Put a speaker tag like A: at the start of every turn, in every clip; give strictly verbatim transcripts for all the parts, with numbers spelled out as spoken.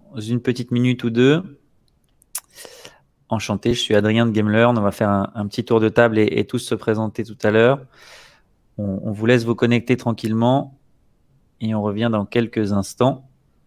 A: une petite minute ou deux. Enchanté, je suis Adrien de GameLearn. On va faire un, un petit tour de table et, et tous se présenter tout à l'heure. On, on vous laisse vous connecter tranquillement et on revient dans quelques instants.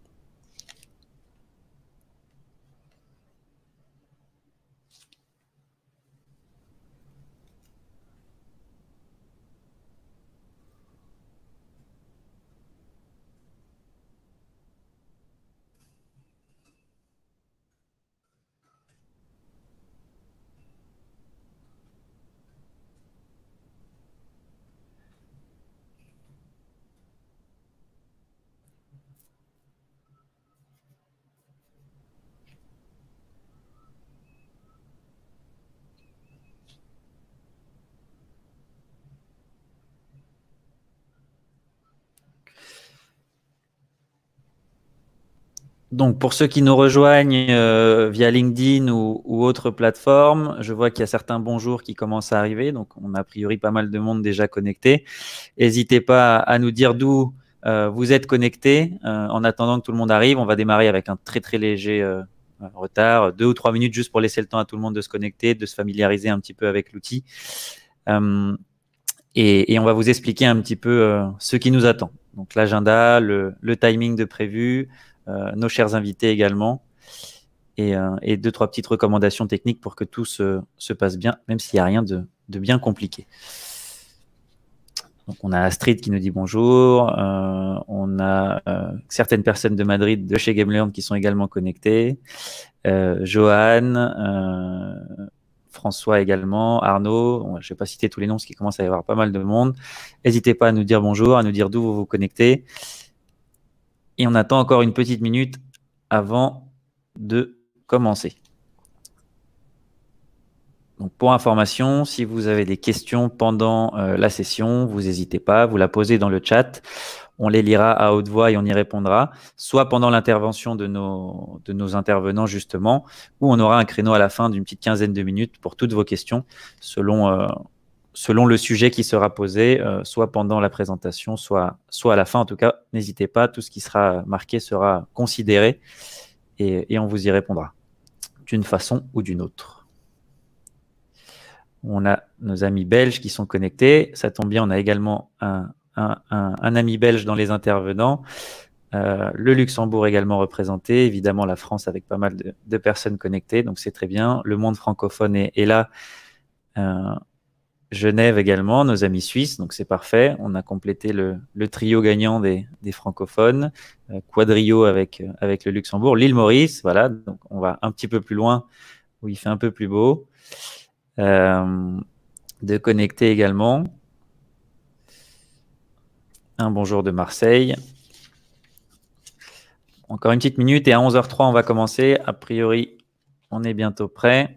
A: Donc, pour ceux qui nous rejoignent euh, via LinkedIn ou, ou autre plateforme, je vois qu'il y a certains bonjours qui commencent à arriver. Donc, on a a priori pas mal de monde déjà connecté. N'hésitez pas à nous dire d'où euh, vous êtes connectés. Euh, en attendant que tout le monde arrive, on va démarrer avec un très très léger euh, retard, deux ou trois minutes juste pour laisser le temps à tout le monde de se connecter, de se familiariser un petit peu avec l'outil. Euh, et, et on va vous expliquer un petit peu euh, ce qui nous attend. Donc, l'agenda, le, le timing de prévu, Euh, nos chers invités également, et, euh, et deux, trois petites recommandations techniques pour que tout se, se passe bien, même s'il n'y a rien de, de bien compliqué. Donc, on a Astrid qui nous dit bonjour, euh, on a euh, certaines personnes de Madrid, de chez GameLearn qui sont également connectées, euh, Johan, euh, François également, Arnaud, je ne vais pas citer tous les noms parce qu'il commence à y avoir pas mal de monde. N'hésitez pas à nous dire bonjour, à nous dire d'où vous vous connectez. Et on attend encore une petite minute avant de commencer. Donc pour information, si vous avez des questions pendant euh, la session, vous n'hésitez pas, vous la posez dans le chat. On les lira à haute voix et on y répondra, soit pendant l'intervention de nos, de nos intervenants justement, ou on aura un créneau à la fin d'une petite quinzaine de minutes pour toutes vos questions, selon, euh, selon le sujet qui sera posé, euh, soit pendant la présentation, soit, soit à la fin. En tout cas, n'hésitez pas, tout ce qui sera marqué sera considéré et, et on vous y répondra d'une façon ou d'une autre. On a nos amis belges qui sont connectés. Ça tombe bien, on a également un, un, un, un ami belge dans les intervenants. Euh, le Luxembourg également représenté. Évidemment, la France avec pas mal de, de personnes connectées. Donc, c'est très bien. Le monde francophone est, est là. Euh, Genève également, nos amis suisses. Donc, c'est parfait. On a complété le, le trio gagnant des, des francophones. Euh, quadrio avec, avec le Luxembourg. L'île Maurice, voilà. Donc, on va un petit peu plus loin où il fait un peu plus beau. Euh, de connecter également. Un bonjour de Marseille. Encore une petite minute et à onze heures trois, on va commencer. A priori, on est bientôt prêt.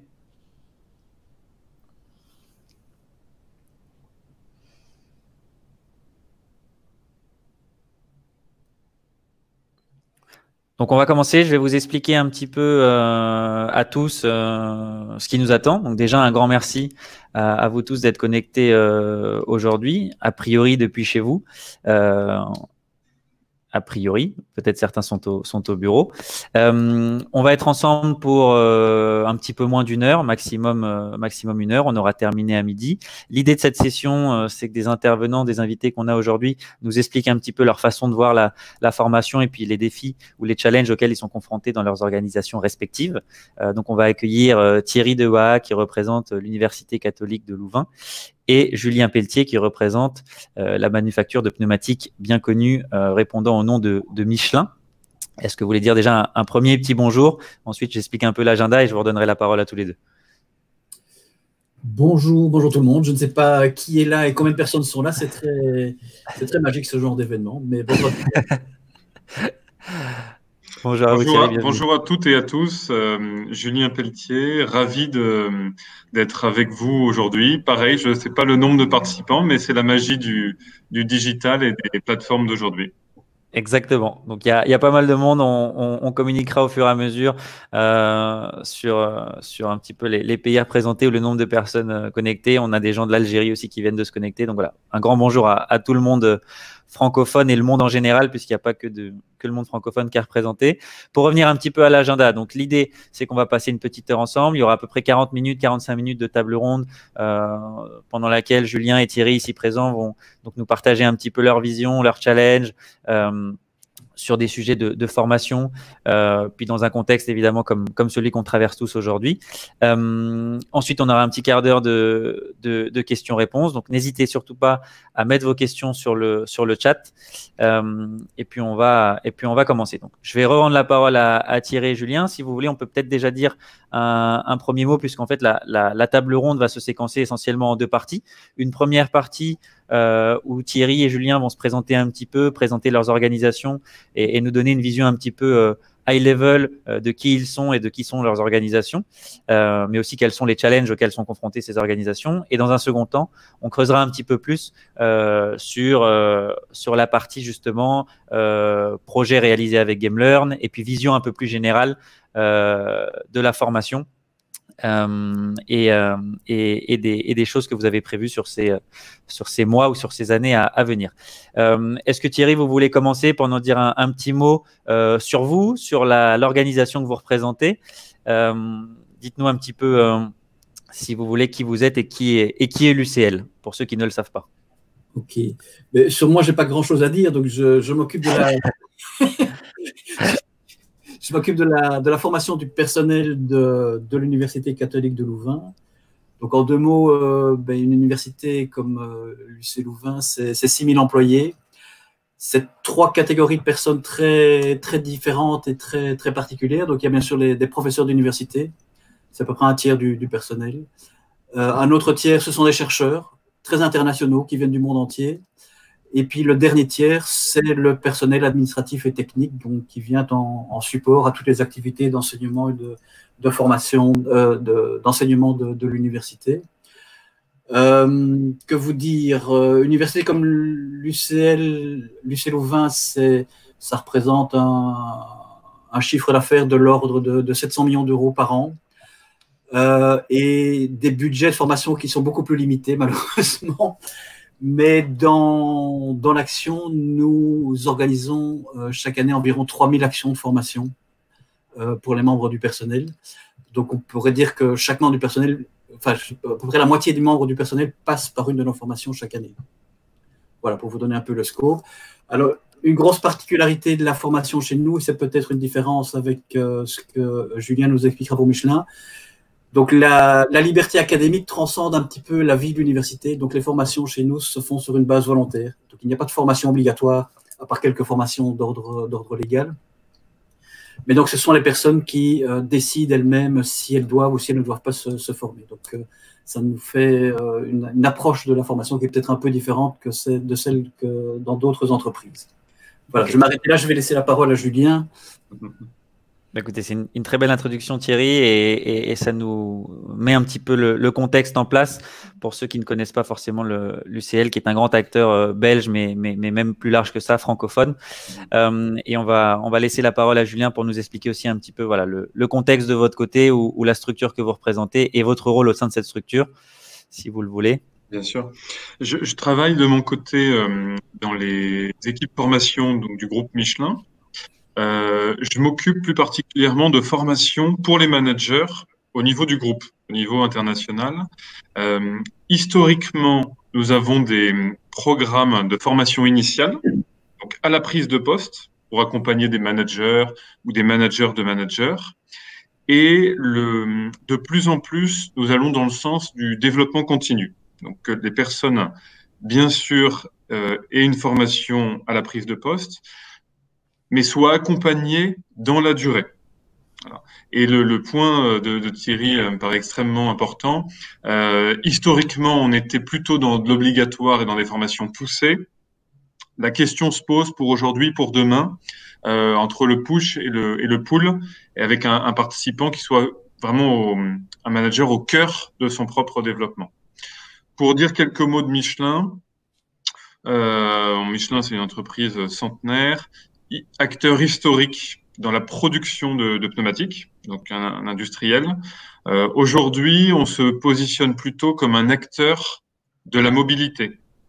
A: Donc, on va commencer. Je vais vous expliquer un petit peu euh, à tous euh, ce qui nous attend. Donc, déjà, un grand merci à, à vous tous d'être connectés euh, aujourd'hui, a priori depuis chez vous. Euh, a priori, peut-être certains sont au, sont au bureau. Euh, on va être ensemble pour euh, un petit peu moins d'une heure, maximum, euh, maximum une heure. On aura terminé à midi. L'idée de cette session, euh, c'est que des intervenants, des invités qu'on a aujourd'hui nous expliquent un petit peu leur façon de voir la, la formation et puis les défis ou les challenges auxquels ils sont confrontés dans leurs organisations respectives. Euh, donc, on va accueillir euh, Thierry Dewa, qui représente l'Université catholique de Louvain, et Julien Pelletier qui représente euh, la manufacture de pneumatiques bien connue euh, répondant au nom de, de Michelin. Est-ce que vous voulez dire déjà un, un premier petit bonjour? Ensuite, j'explique un peu l'agenda et je vous redonnerai la parole à tous les deux.
B: Bonjour, bonjour tout le monde. Je ne sais pas qui est là et combien de personnes sont là. C'est très, c'est très magique ce genre d'événement. Mais bonjour.
A: Bonjour, à, vous,
C: bonjour,
A: Thierry,
C: à, bonjour à toutes et à tous. Euh, Julien Pelletier, ravi de, d'être avec vous aujourd'hui. Pareil, je ne sais pas le nombre de participants, mais c'est la magie du, du digital et des plateformes d'aujourd'hui.
A: Exactement. Donc, il y a, y a pas mal de monde. On, on, on communiquera au fur et à mesure euh, sur, sur un petit peu les, les pays à présenter ou le nombre de personnes connectées. On a des gens de l'Algérie aussi qui viennent de se connecter. Donc, voilà, un grand bonjour à, à tout le monde francophone et le monde en général, puisqu'il n'y a pas que, de, que le monde francophone qui est représenté. Pour revenir un petit peu à l'agenda, donc l'idée, c'est qu'on va passer une petite heure ensemble. Il y aura à peu près quarante minutes, quarante-cinq minutes de table ronde euh, pendant laquelle Julien et Thierry, ici présents, vont donc nous partager un petit peu leur vision, leur challenge, euh, sur des sujets de, de formation, euh, puis dans un contexte évidemment comme, comme celui qu'on traverse tous aujourd'hui. Euh, ensuite, on aura un petit quart d'heure de, de, de questions-réponses. Donc, n'hésitez surtout pas à mettre vos questions sur le, sur le chat. Euh, et, puis on va, et puis, on va commencer. Donc, je vais rendre la parole à, à Thierry et Julien. Si vous voulez, on peut peut-être déjà dire un, un premier mot, puisqu'en fait, la, la, la table ronde va se séquencer essentiellement en deux parties. Une première partie Euh, où Thierry et Julien vont se présenter un petit peu, présenter leurs organisations et, et nous donner une vision un petit peu euh, high level euh, de qui ils sont et de qui sont leurs organisations, euh, mais aussi quels sont les challenges auxquels sont confrontées ces organisations. Et dans un second temps, on creusera un petit peu plus euh, sur, euh, sur la partie justement euh, projet réalisé avec GameLearn et puis vision un peu plus générale euh, de la formation. Euh, et, euh, et, et, des, et des choses que vous avez prévues sur ces, sur ces mois ou sur ces années à, à venir. Euh, Est-ce que Thierry, vous voulez commencer pour nous dire un, un petit mot euh, sur vous, sur l'organisation que vous représentez? euh, Dites-nous un petit peu, euh, si vous voulez, qui vous êtes et qui est, et qui est l'U C L, pour ceux qui ne le savent pas.
B: Ok. Mais sur moi, je n'ai pas grand-chose à dire, donc je, je m'occupe de la... Je m'occupe de la, de la formation du personnel de, de l'Université catholique de Louvain. Donc, en deux mots, euh, ben, une université comme euh, l'U C Louvain, c'est six mille employés. C'est trois catégories de personnes très, très différentes et très, très particulières. Donc, il y a bien sûr les, des professeurs d'université. C'est à peu près un tiers du, du personnel. Euh, un autre tiers, ce sont des chercheurs très internationaux qui viennent du monde entier. Et puis le dernier tiers, c'est le personnel administratif et technique, donc qui vient en, en support à toutes les activités d'enseignement et de, de formation, euh, d'enseignement de, de, de l'université. Euh, que vous dire, euh, université comme l'U C L, l'U C Louvain, ça représente un, un chiffre d'affaires de l'ordre de, de sept cents millions d'euros par an. Euh, et des budgets de formation qui sont beaucoup plus limités, malheureusement. Mais dans, dans l'action, nous organisons euh, chaque année environ trois mille actions de formation euh, pour les membres du personnel. Donc, on pourrait dire que chaque membre du personnel, enfin, à peu près la moitié des membres du personnel passe par une de nos formations chaque année. Voilà, pour vous donner un peu le scope. Alors, une grosse particularité de la formation chez nous, c'est peut-être une différence avec euh, ce que Julien nous expliquera pour Michelin. Donc, la, la liberté académique transcende un petit peu la vie de l'université. Donc, les formations chez nous se font sur une base volontaire. Donc, il n'y a pas de formation obligatoire, à part quelques formations d'ordre légal. Mais donc, ce sont les personnes qui euh, décident elles-mêmes si elles doivent ou si elles ne doivent pas se, se former. Donc, euh, ça nous fait euh, une, une approche de la formation qui est peut-être un peu différente que celle, de celle que dans d'autres entreprises. Voilà, okay. Je vais m'arrêter là. Je vais laisser la parole à Julien.
A: Écoutez, c'est une, une très belle introduction, Thierry, et, et, et ça nous met un petit peu le, le contexte en place pour ceux qui ne connaissent pas forcément l'U C L, qui est un grand acteur euh, belge, mais, mais, mais même plus large que ça, francophone. Euh, et on va, on va laisser la parole à Julien pour nous expliquer aussi un petit peu voilà, le, le contexte de votre côté ou, ou la structure que vous représentez et votre rôle au sein de cette structure, si vous le voulez.
C: Bien sûr. Je, je travaille de mon côté euh, dans les équipes formation donc, du groupe Michelin. Euh, je m'occupe plus particulièrement de formation pour les managers au niveau du groupe, au niveau international. Euh, historiquement, nous avons des programmes de formation initiale, donc à la prise de poste, pour accompagner des managers ou des managers de managers. Et le, de plus en plus, nous allons dans le sens du développement continu. Donc, que les personnes, bien sûr, euh, aient une formation à la prise de poste, mais soit accompagné dans la durée. Voilà. Et le, le point de, de Thierry me paraît extrêmement important. Euh, historiquement, on était plutôt dans de l'obligatoire et dans des formations poussées. La question se pose pour aujourd'hui, pour demain, euh, entre le push et le, et le pull, et avec un, un participant qui soit vraiment au, un manager au cœur de son propre développement. Pour dire quelques mots de Michelin, euh, Michelin, c'est une entreprise centenaire, acteur historique dans la production de, de pneumatiques, donc un, un industriel. Euh, Aujourd'hui, on se positionne plutôt comme un acteur de la mobilité,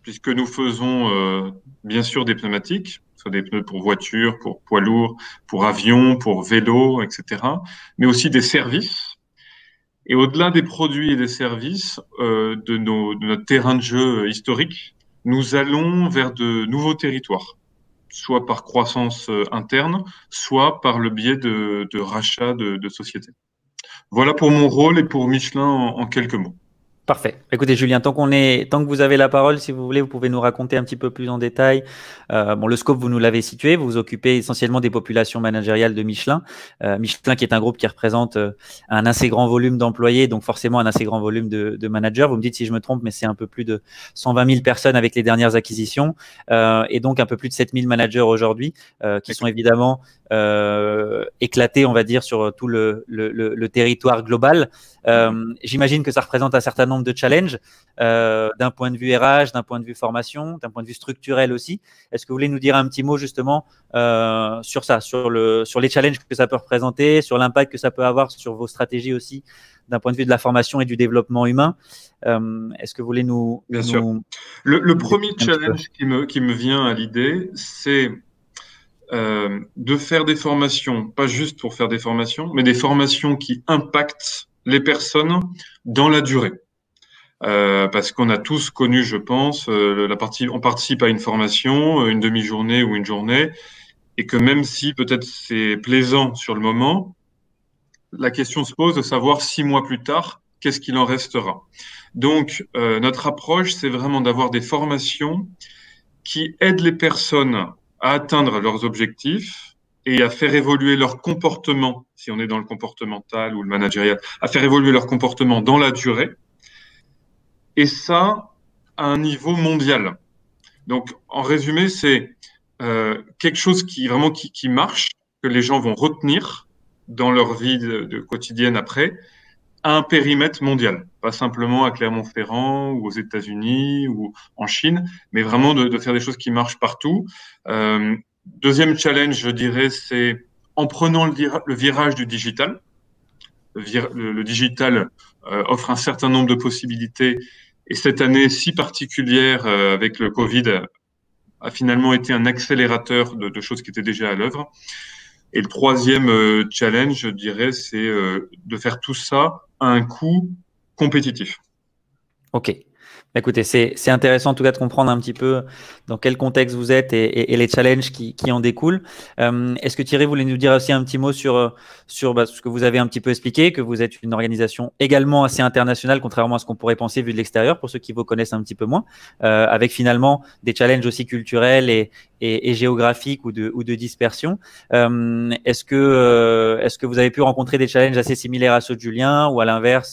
C: puisque nous faisons euh, bien sûr des pneumatiques, soit des pneus pour voitures, pour poids lourds, pour avions, pour vélos, et cetera, mais aussi des services. Et au-delà des produits et des services euh, de, nos, de notre terrain de jeu historique, nous allons vers de nouveaux territoires, soit par croissance interne, soit par le biais de, de rachats de, de sociétés. Voilà pour mon rôle et pour Michelin en, en quelques mots.
A: Parfait. Écoutez, Julien, tant qu'on est, tant que vous avez la parole, si vous voulez, vous pouvez nous raconter un petit peu plus en détail. Euh, bon, le scope, vous nous l'avez situé. Vous vous occupez essentiellement des populations managériales de Michelin. Euh, Michelin, qui est un groupe qui représente euh, un assez grand volume d'employés, donc forcément un assez grand volume de, de managers. Vous me dites si je me trompe, mais c'est un peu plus de cent vingt mille personnes avec les dernières acquisitions, euh, et donc un peu plus de sept mille managers aujourd'hui, euh, qui sont évidemment euh, éclatés, on va dire, sur tout le, le, le, le territoire global. Euh, J'imagine que ça représente un certain nombre de challenges euh, d'un point de vue R H, d'un point de vue formation, d'un point de vue structurel aussi. Est-ce que vous voulez nous dire un petit mot justement euh, sur ça, sur, le, sur les challenges que ça peut représenter, sur l'impact que ça peut avoir sur vos stratégies aussi d'un point de vue de la formation et du développement humain? euh, Est-ce que vous voulez nous…
C: Bien
A: nous,
C: sûr. Le, le premier challenge qui me, qui me vient à l'idée, c'est euh, de faire des formations, pas juste pour faire des formations, mais des formations qui impactent les personnes dans la durée. Euh, parce qu'on a tous connu, je pense, euh, la partie, on participe à une formation, une demi-journée ou une journée, et que même si peut-être c'est plaisant sur le moment, la question se pose de savoir six mois plus tard, qu'est-ce qu'il en restera. Donc, euh, notre approche, c'est vraiment d'avoir des formations qui aident les personnes à atteindre leurs objectifs et à faire évoluer leur comportement, si on est dans le comportemental ou le managérial, à faire évoluer leur comportement dans la durée, et ça à un niveau mondial. Donc, en résumé, c'est euh, quelque chose qui vraiment qui, qui marche, que les gens vont retenir dans leur vie de, de quotidienne après, à un périmètre mondial, pas simplement à Clermont-Ferrand ou aux États-Unis ou en Chine, mais vraiment de, de faire des choses qui marchent partout. Euh, deuxième challenge, je dirais, c'est en prenant le, le virage du digital. Le, vir, le, le digital euh, offre un certain nombre de possibilités, et cette année si particulière euh, avec le Covid a finalement été un accélérateur de, de choses qui étaient déjà à l'œuvre. Et le troisième euh, challenge, je dirais, c'est euh, de faire tout ça à un coût compétitif.
A: Ok. Écoutez, c'est intéressant en tout cas de comprendre un petit peu dans quel contexte vous êtes et, et, et les challenges qui, qui en découlent. Euh, Est-ce que Thierry voulait nous dire aussi un petit mot sur, sur bah, ce que vous avez un petit peu expliqué, que vous êtes une organisation également assez internationale, contrairement à ce qu'on pourrait penser vu de l'extérieur, pour ceux qui vous connaissent un petit peu moins, euh, avec finalement des challenges aussi culturels et, et, et géographiques ou de, ou de dispersion. Euh, Est-ce que, euh, est-ce que vous avez pu rencontrer des challenges assez similaires à ceux de Julien ou à l'inverse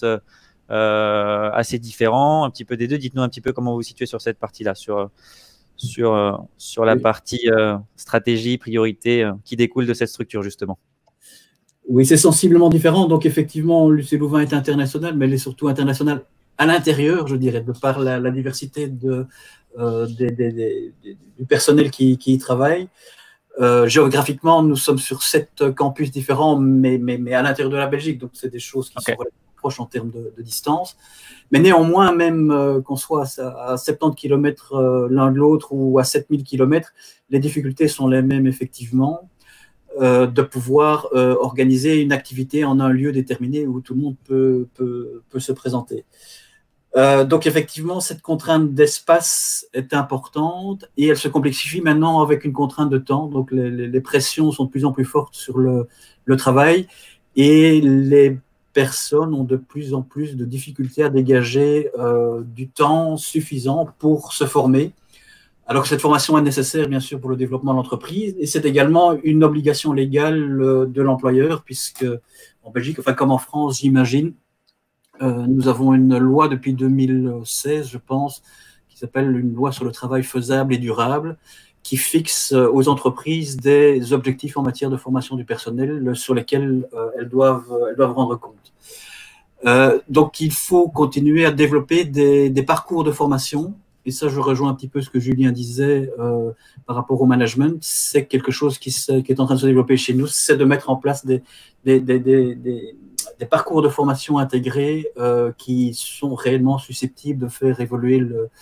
A: Euh, assez différent, un petit peu des deux? Dites-nous un petit peu comment vous vous situez sur cette partie-là, sur, sur, euh, sur la
B: oui.
A: partie euh, stratégie, priorité euh, qui découle de cette structure, justement.
B: Oui, c'est sensiblement différent. Donc, effectivement, l'U C Louvain est international, mais elle est surtout internationale à l'intérieur, je dirais, de par la, la diversité de, euh, des, des, des, des, du personnel qui, qui y travaille. Euh, géographiquement, nous sommes sur sept campus différents, mais, mais, mais à l'intérieur de la Belgique. Donc, c'est des choses qui okay. sont proches en termes de, de distance. Mais néanmoins, même euh, qu'on soit à, à soixante-dix kilomètres euh, l'un de l'autre ou à sept mille kilomètres, les difficultés sont les mêmes, effectivement, euh, de pouvoir euh, organiser une activité en un lieu déterminé où tout le monde peut, peut, peut se présenter. Euh, donc, effectivement, cette contrainte d'espace est importante et elle se complexifie maintenant avec une contrainte de temps. Donc, les, les, les pressions sont de plus en plus fortes sur le, le travail et les personnes ont de plus en plus de difficultés à dégager euh, du temps suffisant pour se former. Alors que cette formation est nécessaire, bien sûr, pour le développement de l'entreprise et c'est également une obligation légale de l'employeur puisque en Belgique, enfin comme en France, j'imagine, Euh, nous avons une loi depuis deux mille seize, je pense, qui s'appelle une loi sur le travail faisable et durable, qui fixe aux entreprises des objectifs en matière de formation du personnel sur lesquels euh, elles, doivent, elles doivent rendre compte. Euh, donc, il faut continuer à développer des, des parcours de formation. Et ça, je rejoins un petit peu ce que Julien disait euh, par rapport au management. C'est quelque chose qui, qui est en train de se développer chez nous, c'est de mettre en place des, des, des, des, des des parcours de formation intégrés euh, qui sont réellement susceptibles de faire évoluer le,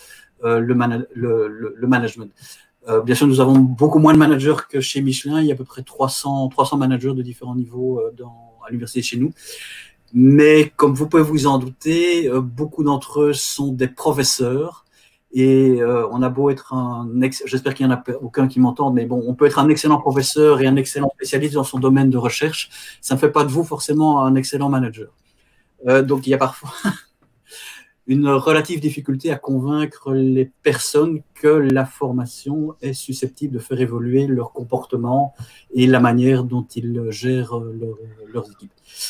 B: euh, le, mana le, le, le management. Euh, bien sûr, nous avons beaucoup moins de managers que chez Michelin. Il y a à peu près trois cents, trois cents managers de différents niveaux euh, dans, à l'université chez nous. Mais comme vous pouvez vous en douter, euh, beaucoup d'entre eux sont des professeurs. Et euh, on a beau être un, j'espère qu'il n'y en a aucun qui m'entende, mais bon, on peut être un excellent professeur et un excellent spécialiste dans son domaine de recherche. Ça ne fait pas de vous forcément un excellent manager. Euh, donc il y a parfois une relative difficulté à convaincre les personnes que la formation est susceptible de faire évoluer leur comportement et la manière dont ils gèrent leur, leurs équipes.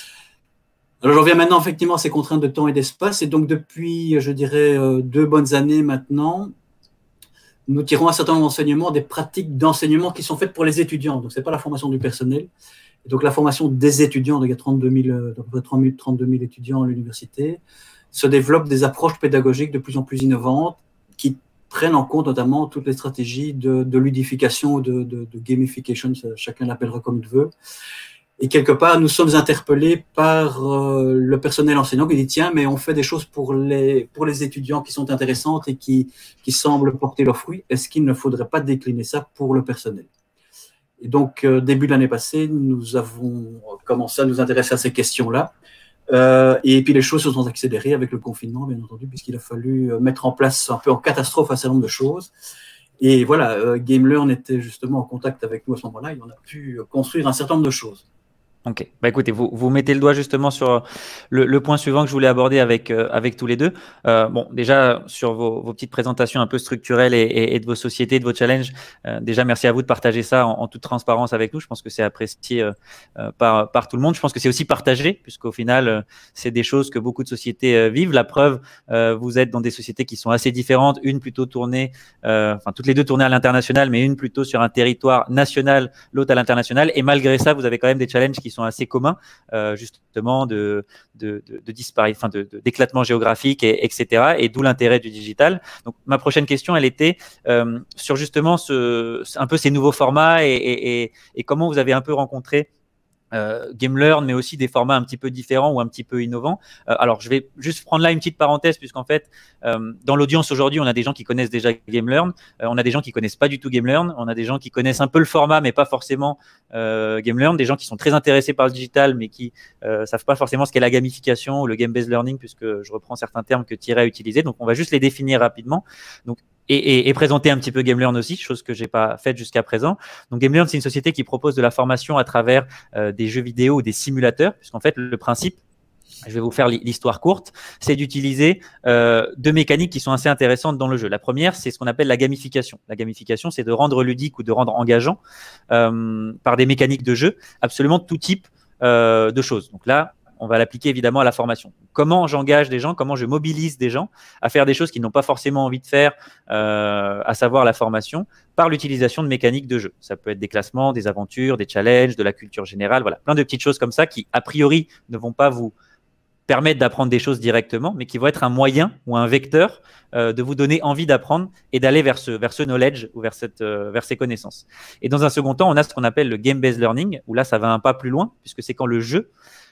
B: Alors, j'en viens maintenant effectivement à ces contraintes de temps et d'espace. Et donc, depuis, je dirais, deux bonnes années maintenant, nous tirons un certain nombre d'enseignements, des pratiques d'enseignement qui sont faites pour les étudiants. Donc, ce n'est pas la formation du personnel. Et donc, la formation des étudiants, donc il y a trente-deux mille, trente-deux mille étudiants à l'université, se développent des approches pédagogiques de plus en plus innovantes qui prennent en compte notamment toutes les stratégies de, de ludification, de, de, de gamification, chacun l'appellera comme il veut. Et quelque part, nous sommes interpellés par euh, le personnel enseignant qui dit « Tiens, mais on fait des choses pour les, pour les étudiants qui sont intéressantes et qui, qui semblent porter leurs fruits. Est-ce qu'il ne faudrait pas décliner ça pour le personnel ?» Et donc, euh, début de l'année passée, nous avons commencé à nous intéresser à ces questions-là. Euh, et puis, les choses se sont accélérées avec le confinement, bien entendu, puisqu'il a fallu mettre en place un peu en catastrophe un certain nombre de choses. Et voilà, euh, GameLearn était justement en contact avec nous à ce moment-là et on a pu construire un certain nombre de choses.
A: Ok, bah écoutez, vous, vous mettez le doigt justement sur le, le point suivant que je voulais aborder avec, euh, avec tous les deux. Euh, bon, déjà sur vos, vos petites présentations un peu structurelles et, et, et de vos sociétés, de vos challenges, euh, déjà merci à vous de partager ça en, en toute transparence avec nous. Je pense que c'est apprécié euh, par, par tout le monde. Je pense que c'est aussi partagé, puisqu'au final, euh, c'est des choses que beaucoup de sociétés euh, vivent. La preuve, euh, vous êtes dans des sociétés qui sont assez différentes, une plutôt tournée, euh, enfin toutes les deux tournées à l'international, mais une plutôt sur un territoire national, l'autre à l'international. Et malgré ça, vous avez quand même des challenges qui sont assez communs, euh, justement, de, de, de, de disparition, enfin, de, de, d'éclatement géographique, et, etc. Et d'où l'intérêt du digital. Donc, ma prochaine question, elle était euh, sur justement ce, un peu ces nouveaux formats et, et, et, et comment vous avez un peu rencontré Euh, GameLearn, mais aussi des formats un petit peu différents ou un petit peu innovants. Euh, alors, je vais juste prendre là une petite parenthèse, puisqu'en fait, euh, dans l'audience aujourd'hui, on a des gens qui connaissent déjà GameLearn, euh, on a des gens qui connaissent pas du tout GameLearn, on a des gens qui connaissent un peu le format, mais pas forcément euh, GameLearn, des gens qui sont très intéressés par le digital, mais qui euh, savent pas forcément ce qu'est la gamification ou le game-based learning, puisque je reprends certains termes que Thierry a utilisés. Donc, on va juste les définir rapidement. Donc, Et, et, et présenter un petit peu GameLearn aussi, chose que j'ai pas faite jusqu'à présent. Donc GameLearn, c'est une société qui propose de la formation à travers euh, des jeux vidéo ou des simulateurs, puisqu'en fait le principe, je vais vous faire l'histoire courte, c'est d'utiliser euh, deux mécaniques qui sont assez intéressantes dans le jeu. La première, c'est ce qu'on appelle la gamification. La gamification, c'est de rendre ludique ou de rendre engageant euh, par des mécaniques de jeu absolument tout type euh, de choses. Donc là, on va l'appliquer évidemment à la formation. Comment j'engage des gens, comment je mobilise des gens à faire des choses qu'ils n'ont pas forcément envie de faire, euh, à savoir la formation, par l'utilisation de mécaniques de jeu. Ça peut être des classements, des aventures, des challenges, de la culture générale, voilà, plein de petites choses comme ça qui, a priori, ne vont pas vous permettre d'apprendre des choses directement, mais qui vont être un moyen ou un vecteur euh, de vous donner envie d'apprendre et d'aller vers ce, vers ce knowledge ou vers, cette, euh, vers ces connaissances. Et dans un second temps, on a ce qu'on appelle le game-based learning, où là, ça va un pas plus loin, puisque c'est quand le jeu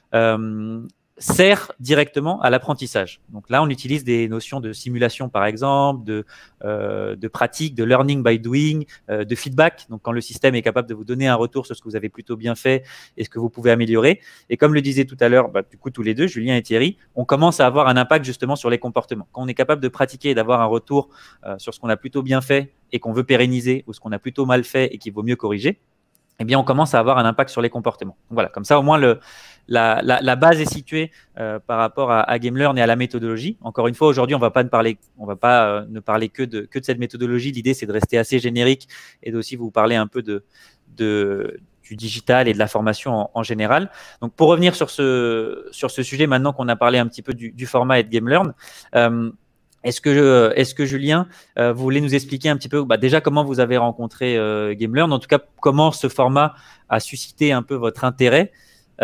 A: Euh, sert directement à l'apprentissage. Donc là, on utilise des notions de simulation, par exemple, de, euh, de pratique, de learning by doing, euh, de feedback. Donc quand le système est capable de vous donner un retour sur ce que vous avez plutôt bien fait et ce que vous pouvez améliorer. Et comme le disait tout à l'heure, bah, du coup, tous les deux, Julien et Thierry, on commence à avoir un impact justement sur les comportements. Quand on est capable de pratiquer et d'avoir un retour euh, sur ce qu'on a plutôt bien fait et qu'on veut pérenniser ou ce qu'on a plutôt mal fait et qu'il vaut mieux corriger, eh bien, on commence à avoir un impact sur les comportements. Donc, voilà, comme ça, au moins, le, la, la, la base est située euh, par rapport à, à GameLearn et à la méthodologie. Encore une fois, aujourd'hui, on va pas ne parler, on va pas euh, ne parler que de, que de cette méthodologie. L'idée, c'est de rester assez générique et d'aussi vous parler un peu de, de, du digital et de la formation en, en général. Donc, pour revenir sur ce, sur ce sujet, maintenant qu'on a parlé un petit peu du, du format et de GameLearn, euh, Est-ce que, est-ce que Julien, euh, vous voulez nous expliquer un petit peu bah, déjà comment vous avez rencontré euh, GameLearn, en tout cas comment ce format a suscité un peu votre intérêt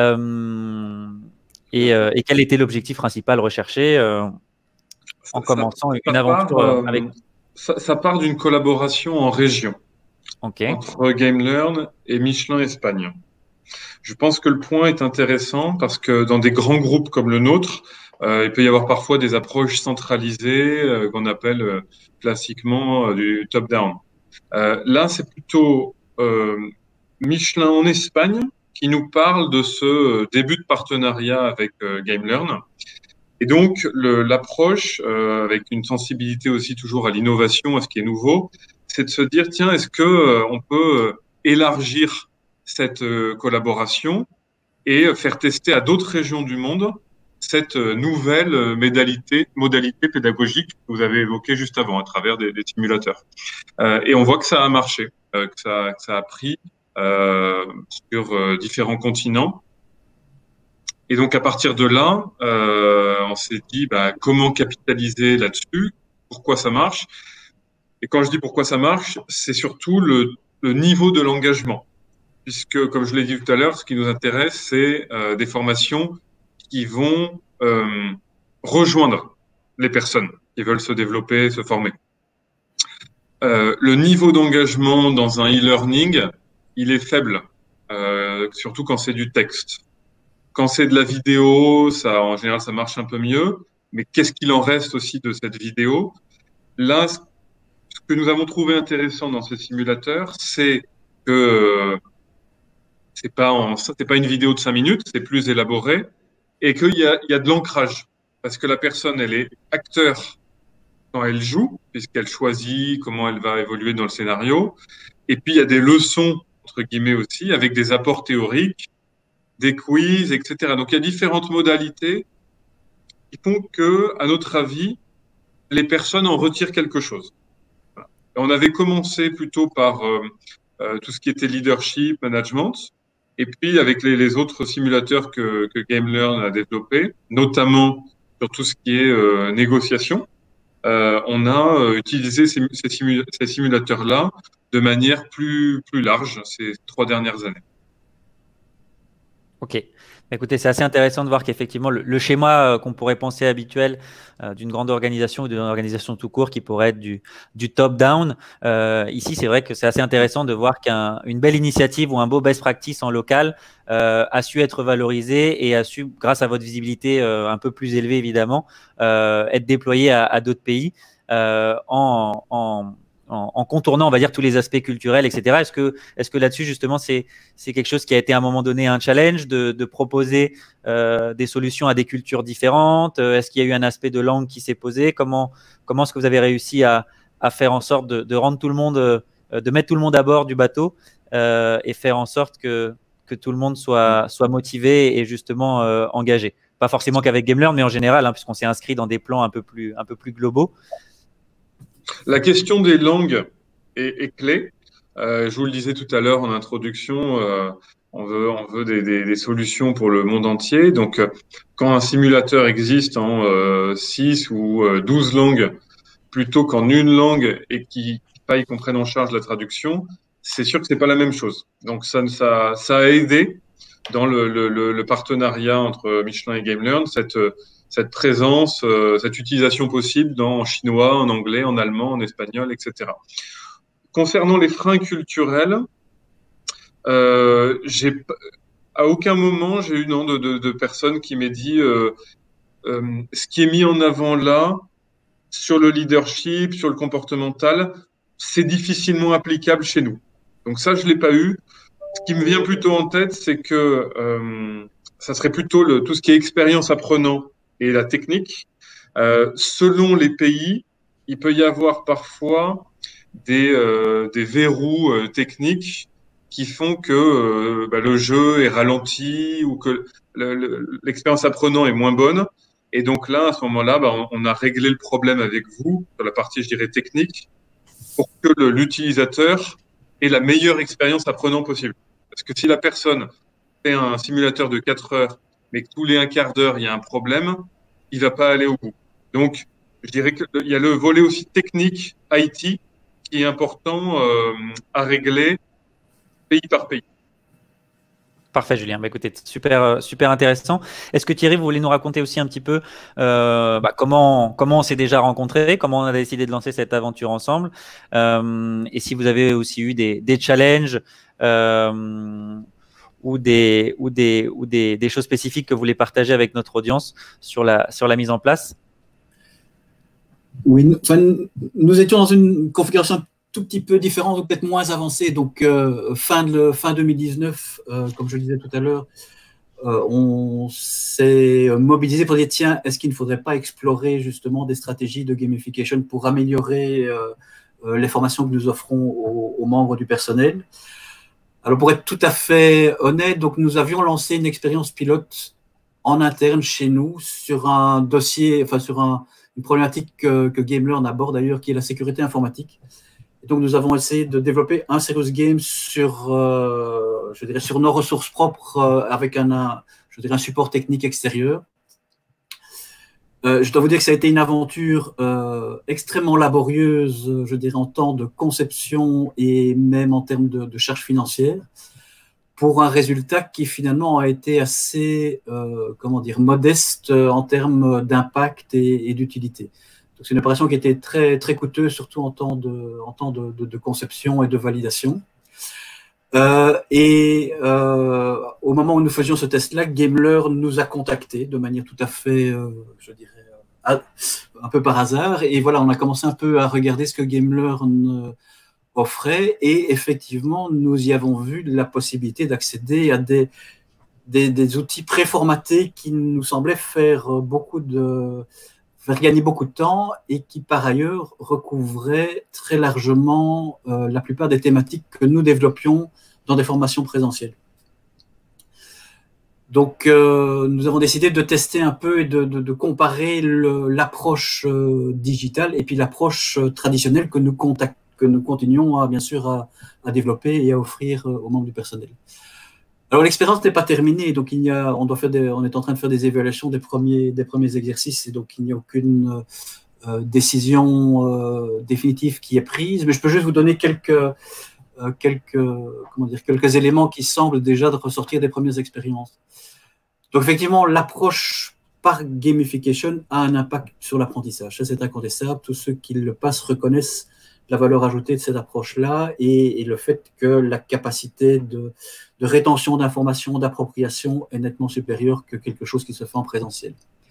A: euh, et, euh, et quel était l'objectif principal recherché euh, en
C: ça,
A: commençant
C: ça
A: une
C: part,
A: aventure
C: euh,
A: avec.
C: Ça, ça part d'une collaboration en région
A: Okay.
C: entre GameLearn et Michelin Espagne. Je pense que le point est intéressant parce que dans des grands groupes comme le nôtre, Euh, il peut y avoir parfois des approches centralisées euh, qu'on appelle euh, classiquement euh, du top-down. Euh, là, c'est plutôt euh, Michelin en Espagne qui nous parle de ce euh, début de partenariat avec euh, GameLearn. Et donc, l'approche, euh, avec une sensibilité aussi toujours à l'innovation, à ce qui est nouveau, c'est de se dire, tiens, est-ce que euh, on peut euh, élargir cette euh, collaboration et faire tester à d'autres régions du monde cette euh, nouvelle euh, modalité, modalité pédagogique que vous avez évoquée juste avant, à travers des, des simulateurs. Euh, et on voit que ça a marché, euh, que, ça, que ça a pris euh, sur euh, différents continents. Et donc, à partir de là, euh, on s'est dit bah, comment capitaliser là-dessus, pourquoi ça marche. Et quand je dis pourquoi ça marche, c'est surtout le, le niveau de l'engagement. Puisque, comme je l'ai dit tout à l'heure, ce qui nous intéresse, c'est euh, des formations qui vont euh, rejoindre les personnes qui veulent se développer, se former. Euh, le niveau d'engagement dans un e-learning, il est faible, euh, surtout quand c'est du texte. Quand c'est de la vidéo, ça, en général, ça marche un peu mieux. Mais qu'est-ce qu'il en reste aussi de cette vidéo? Là, ce que nous avons trouvé intéressant dans ces simulateurs, c'est que c'est pas en, c'est pas une vidéo de cinq minutes, c'est plus élaboré, et qu'il y a, il y a de l'ancrage. Parce que la personne, elle est acteur quand elle joue, puisqu'elle choisit comment elle va évoluer dans le scénario. Et puis, il y a des leçons, entre guillemets aussi, avec des apports théoriques, des quiz, et cetera. Donc, il y a différentes modalités qui font que, à notre avis, les personnes en retirent quelque chose. Voilà. On avait commencé plutôt par euh, euh, tout ce qui était leadership, management, et puis avec les, les autres simulateurs que, que GameLearn a développés, notamment sur tout ce qui est euh, négociation, euh, on a euh, utilisé ces, ces, simula ces simulateurs-là de manière plus, plus large ces trois dernières années.
A: Ok. Écoutez, c'est assez intéressant de voir qu'effectivement, le, le schéma euh, qu'on pourrait penser habituel euh, d'une grande organisation ou d'une organisation tout court qui pourrait être du, du top-down, euh, ici, c'est vrai que c'est assez intéressant de voir qu'une belle initiative ou un beau best practice en local euh, a su être valorisé et a su, grâce à votre visibilité euh, un peu plus élevée évidemment, euh, être déployé à, à d'autres pays euh, en, en En, en contournant, on va dire, tous les aspects culturels, et cetera. Est-ce que, est-ce que là-dessus, justement, c'est, c'est quelque chose qui a été à un moment donné un challenge de, de proposer euh, des solutions à des cultures différentes? Est-ce qu'il y a eu un aspect de langue qui s'est posé? Comment, comment est-ce que vous avez réussi à, à faire en sorte de, de rendre tout le monde, de mettre tout le monde à bord du bateau euh, et faire en sorte que, que tout le monde soit, soit motivé et justement euh, engagé? Pas forcément qu'avec GameLearn, mais en général, hein, puisqu'on s'est inscrit dans des plans un peu plus, un peu plus globaux.
C: La question des langues est, est clé. Euh, je vous le disais tout à l'heure en introduction, euh, on veut, on veut des, des, des solutions pour le monde entier. Donc, euh, quand un simulateur existe en euh, six ou euh, douze langues, plutôt qu'en une langue et qui pas y comprenne en charge la traduction, c'est sûr que c'est pas la même chose. Donc, ça, ça, ça a aidé dans le, le, le partenariat entre Michelin et GameLearn, cette cette présence, euh, cette utilisation possible dans, en chinois, en anglais, en allemand, en espagnol, et cetera. Concernant les freins culturels, euh, j'ai, à aucun moment j'ai eu non, de, de, de personnes qui m'aient dit euh, euh, ce qui est mis en avant là, sur le leadership, sur le comportemental, c'est difficilement applicable chez nous. Donc ça, je ne l'ai pas eu. Ce qui me vient plutôt en tête, c'est que euh, ça serait plutôt le, tout ce qui est expérience apprenant et la technique. Euh, selon les pays, il peut y avoir parfois des, euh, des verrous euh, techniques qui font que euh, bah, le jeu est ralenti ou que l'expérience apprenant est moins bonne. Et donc là, à ce moment-là, bah, on, on a réglé le problème avec vous sur la partie, je dirais, technique pour que l'utilisateur ait la meilleure expérience apprenant possible. Parce que si la personne fait un simulateur de quatre heures mais que tous les un quart d'heure, il y a un problème, il va pas aller au bout. Donc, je dirais qu'il y a le volet aussi technique, I T, qui est important euh, à régler pays par pays.
A: Parfait, Julien. Bah, écoutez, super, super intéressant. Est-ce que Thierry, vous voulez nous raconter aussi un petit peu euh, bah, comment, comment on s'est déjà rencontrés, comment on a décidé de lancer cette aventure ensemble, euh, et si vous avez aussi eu des, des challenges euh, ou, des, ou, des, ou des, des choses spécifiques que vous voulez partager avec notre audience sur la, sur la mise en place?
B: Oui, nous, enfin, nous étions dans une configuration un tout petit peu différente, ou peut-être moins avancée. Donc, euh, fin, de, fin deux mille dix-neuf, euh, comme je le disais tout à l'heure, euh, on s'est mobilisé pour dire, tiens, est-ce qu'il ne faudrait pas explorer justement des stratégies de gamification pour améliorer euh, euh, les formations que nous offrons aux, aux membres du personnel? Alors, pour être tout à fait honnête, donc, nous avions lancé une expérience pilote en interne chez nous sur un dossier, enfin sur un, une problématique que, que GameLearn aborde d'ailleurs, qui est la sécurité informatique. Et donc, nous avons essayé de développer un serious game sur, euh, je dirais, sur nos ressources propres euh, avec un, un, je dirais, un support technique extérieur. Euh, je dois vous dire que ça a été une aventure euh, extrêmement laborieuse, je dirais, en temps de conception et même en termes de, de charges financières, pour un résultat qui finalement a été assez, euh, comment dire, modeste en termes d'impact et, et d'utilité. Donc c'est une opération qui était très très coûteuse, surtout en temps de, en temps de, de, de conception et de validation. Euh, et euh, au moment où nous faisions ce test-là, GameLearn nous a contactés de manière tout à fait, euh, je dirais, euh, un peu par hasard. Et voilà, on a commencé un peu à regarder ce que GameLearn offrait, et effectivement, nous y avons vu la possibilité d'accéder à des, des, des outils préformatés qui nous semblaient faire beaucoup de, faire gagner beaucoup de temps, et qui par ailleurs recouvraient très largement euh, la plupart des thématiques que nous développions dans des formations présentielles. Donc, euh, nous avons décidé de tester un peu et de, de, de comparer l'approche euh, digitale et puis l'approche euh, traditionnelle que nous contactons, que nous continuons à, bien sûr à, à développer et à offrir aux membres du personnel. Alors l'expérience n'est pas terminée, donc il y a, on, doit faire des, on est en train de faire des évaluations des premiers, des premiers exercices, et donc il n'y a aucune euh, décision euh, définitive qui est prise, mais je peux juste vous donner quelques, euh, quelques, comment dire, quelques éléments qui semblent déjà de ressortir des premières expériences. Donc effectivement, l'approche par gamification a un impact sur l'apprentissage, ça c'est incontestable, tous ceux qui le passent reconnaissent la valeur ajoutée de cette approche-là, et, et le fait que la capacité de, de rétention d'informations, d'appropriation est nettement supérieure que quelque chose qui se fait en présentiel.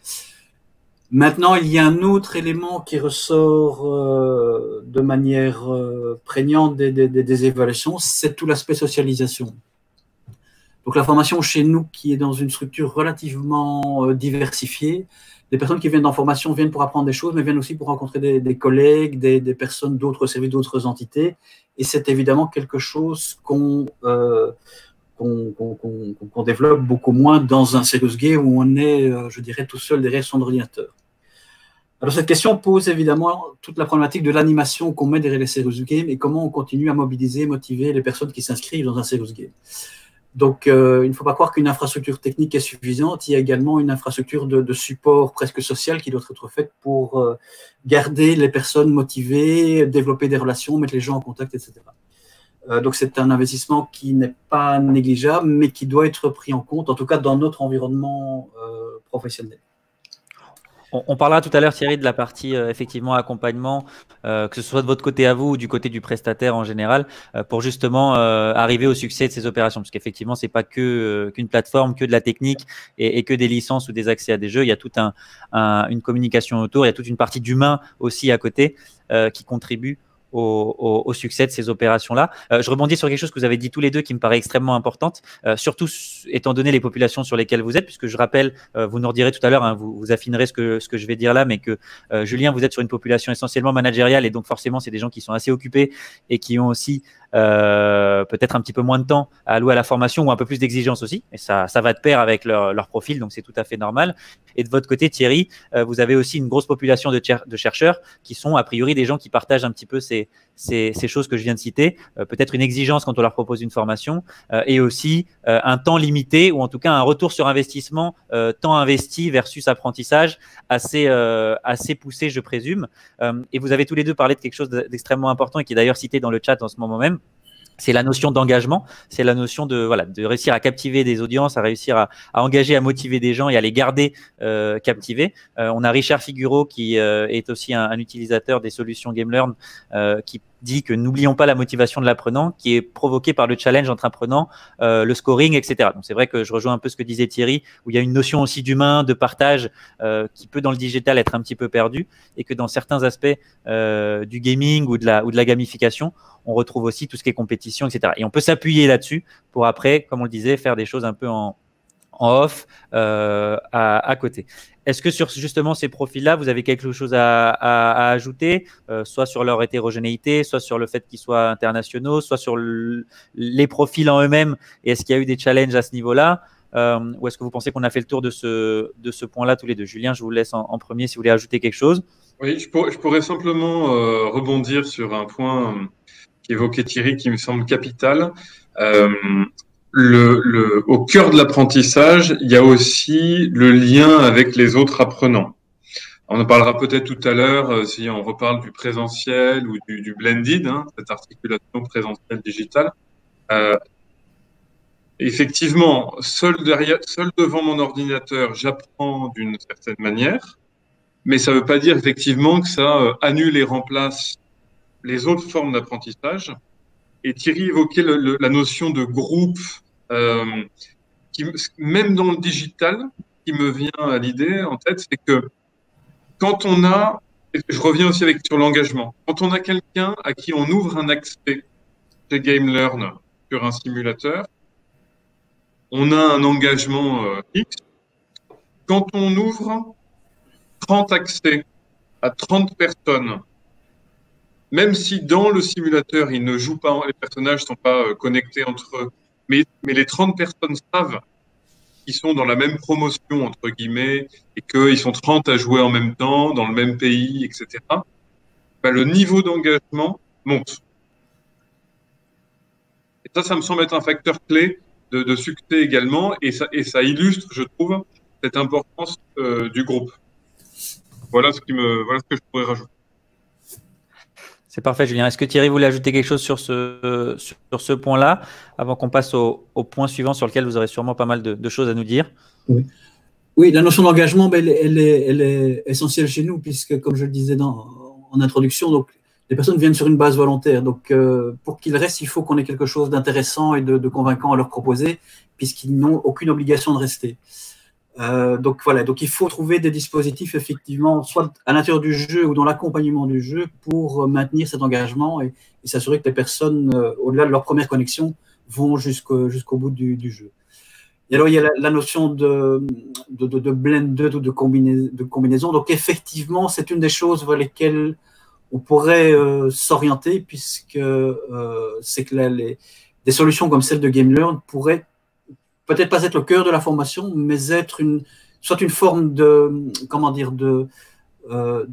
B: Maintenant, il y a un autre élément qui ressort euh, de manière euh, prégnante des, des, des évaluations, c'est tout l'aspect socialisation. Donc la formation chez nous, qui est dans une structure relativement euh, diversifiée, les personnes qui viennent en formation viennent pour apprendre des choses, mais viennent aussi pour rencontrer des, des collègues, des, des personnes d'autres services, d'autres entités. Et c'est évidemment quelque chose qu'on euh, qu'on qu'on, qu'on, qu'on développe beaucoup moins dans un serious game où on est, euh, je dirais, tout seul derrière son ordinateur. Alors cette question pose évidemment toute la problématique de l'animation qu'on met derrière les serious games et comment on continue à mobiliser, motiver les personnes qui s'inscrivent dans un serious game. Donc, euh, il ne faut pas croire qu'une infrastructure technique est suffisante. Il y a également une infrastructure de, de support presque social qui doit être faite pour euh, garder les personnes motivées, développer des relations, mettre les gens en contact, et cetera. Euh, donc, c'est un investissement qui n'est pas négligeable, mais qui doit être pris en compte, en tout cas dans notre environnement euh, professionnel.
A: On, on parlera tout à l'heure, Thierry, de la partie euh, effectivement accompagnement, euh, que ce soit de votre côté à vous ou du côté du prestataire en général, euh, pour justement euh, arriver au succès de ces opérations. Parce qu'effectivement, c'est pas que euh, qu'une plateforme, que de la technique et, et que des licences ou des accès à des jeux. Il y a toute un, un, une communication autour, il y a toute une partie d'humain aussi à côté euh, qui contribue Au, au, au succès de ces opérations-là. Euh, je rebondis sur quelque chose que vous avez dit tous les deux qui me paraît extrêmement importante, euh, surtout étant donné les populations sur lesquelles vous êtes, puisque je rappelle, euh, vous nous redirez tout à l'heure, hein, vous, vous affinerez ce que, ce que je vais dire là, mais que euh, Julien, vous êtes sur une population essentiellement managériale, et donc forcément, c'est des gens qui sont assez occupés et qui ont aussi euh, peut-être un petit peu moins de temps à allouer à la formation, ou un peu plus d'exigence aussi, et ça, ça va de pair avec leur, leur profil, donc c'est tout à fait normal. Et de votre côté, Thierry, euh, vous avez aussi une grosse population de, de chercheurs qui sont a priori des gens qui partagent un petit peu ces, ces, ces choses que je viens de citer, euh, peut-être une exigence quand on leur propose une formation, euh, et aussi euh, un temps limité, ou en tout cas un retour sur investissement, euh, temps investi versus apprentissage assez, euh, assez poussé, je présume. Euh, et vous avez tous les deux parlé de quelque chose d'extrêmement important et qui est d'ailleurs cité dans le chat en ce moment même. C'est la notion d'engagement, c'est la notion de, voilà, de réussir à captiver des audiences, à réussir à, à engager, à motiver des gens et à les garder euh, captivés. Euh, on a Richard Figureau qui euh, est aussi un, un utilisateur des solutions GameLearn euh, qui dit que n'oublions pas la motivation de l'apprenant qui est provoquée par le challenge entre apprenants, euh, le scoring, et cetera. Donc c'est vrai que je rejoins un peu ce que disait Thierry, où il y a une notion aussi d'humain, de partage, euh, qui peut dans le digital être un petit peu perdue, et que dans certains aspects euh, du gaming ou de la ou de la gamification, on retrouve aussi tout ce qui est compétition, et cetera. Et on peut s'appuyer là-dessus pour après, comme on le disait, faire des choses un peu en en off euh, à, à côté. Est-ce que sur justement ces profils-là, vous avez quelque chose à, à, à ajouter, euh, soit sur leur hétérogénéité, soit sur le fait qu'ils soient internationaux, soit sur le, les profils en eux-mêmes, et est-ce qu'il y a eu des challenges à ce niveau-là, euh, ou est-ce que vous pensez qu'on a fait le tour de ce, de ce point-là tous les deux? Julien, je vous laisse en, en premier si vous voulez ajouter quelque chose.
C: Oui, je, pour, je pourrais simplement euh, rebondir sur un point euh, qu'évoquait Thierry qui me semble capital. Euh, Le, le, au cœur de l'apprentissage, il y a aussi le lien avec les autres apprenants. On en parlera peut-être tout à l'heure euh, si on reparle du présentiel ou du, du blended, hein, cette articulation présentielle-digitale. Euh, effectivement, seul, derrière, seul devant mon ordinateur, j'apprends d'une certaine manière, mais ça ne veut pas dire effectivement que ça euh, annule et remplace les autres formes d'apprentissage. Et Thierry évoquait le, le, la notion de groupe. Euh, qui, même dans le digital, qui me vient à l'idée en tête, c'est que quand on a, je reviens aussi avec sur l'engagement, quand on a quelqu'un à qui on ouvre un accès chez GameLearn sur un simulateur, on a un engagement euh, X. Quand on ouvre trente accès à trente personnes, même si dans le simulateur, ils ne jouent pas, les personnages ne sont pas euh, connectés entre eux, Mais, mais les trente personnes savent qu'ils sont dans la même promotion, entre guillemets, et qu'ils sont trente à jouer en même temps, dans le même pays, et cetera. Ben, le niveau d'engagement monte. Et ça, ça me semble être un facteur clé de, de succès également, et ça, et ça illustre, je trouve, cette importance euh, du groupe. Voilà ce, qui me, voilà ce que je pourrais rajouter.
A: C'est parfait, Julien. Est-ce que Thierry voulait ajouter quelque chose sur ce, sur ce point-là, avant qu'on passe au, au point suivant sur lequel vous aurez sûrement pas mal de, de choses à nous dire?
B: Oui, oui, la notion d'engagement, ben, elle, elle, est, elle est essentielle chez nous, puisque, comme je le disais dans, en introduction, donc, les personnes viennent sur une base volontaire. Donc, euh, pour qu'ils restent, il faut qu'on ait quelque chose d'intéressant et de, de convaincant à leur proposer, puisqu'ils n'ont aucune obligation de rester. Euh, donc voilà, donc il faut trouver des dispositifs effectivement, soit à l'intérieur du jeu ou dans l'accompagnement du jeu pour maintenir cet engagement et, et s'assurer que les personnes, euh, au-delà de leur première connexion, vont jusqu'au jusqu'au bout du, du jeu. Et alors il y a la, la notion de, de, de, de blended ou de, combiné, de combinaison. Donc effectivement, c'est une des choses vers lesquelles on pourrait euh, s'orienter, puisque euh, c'est que là, les, des solutions comme celle de GameLearn pourraient peut-être pas être le cœur de la formation, mais être une, soit une forme de, comment dire, de, euh,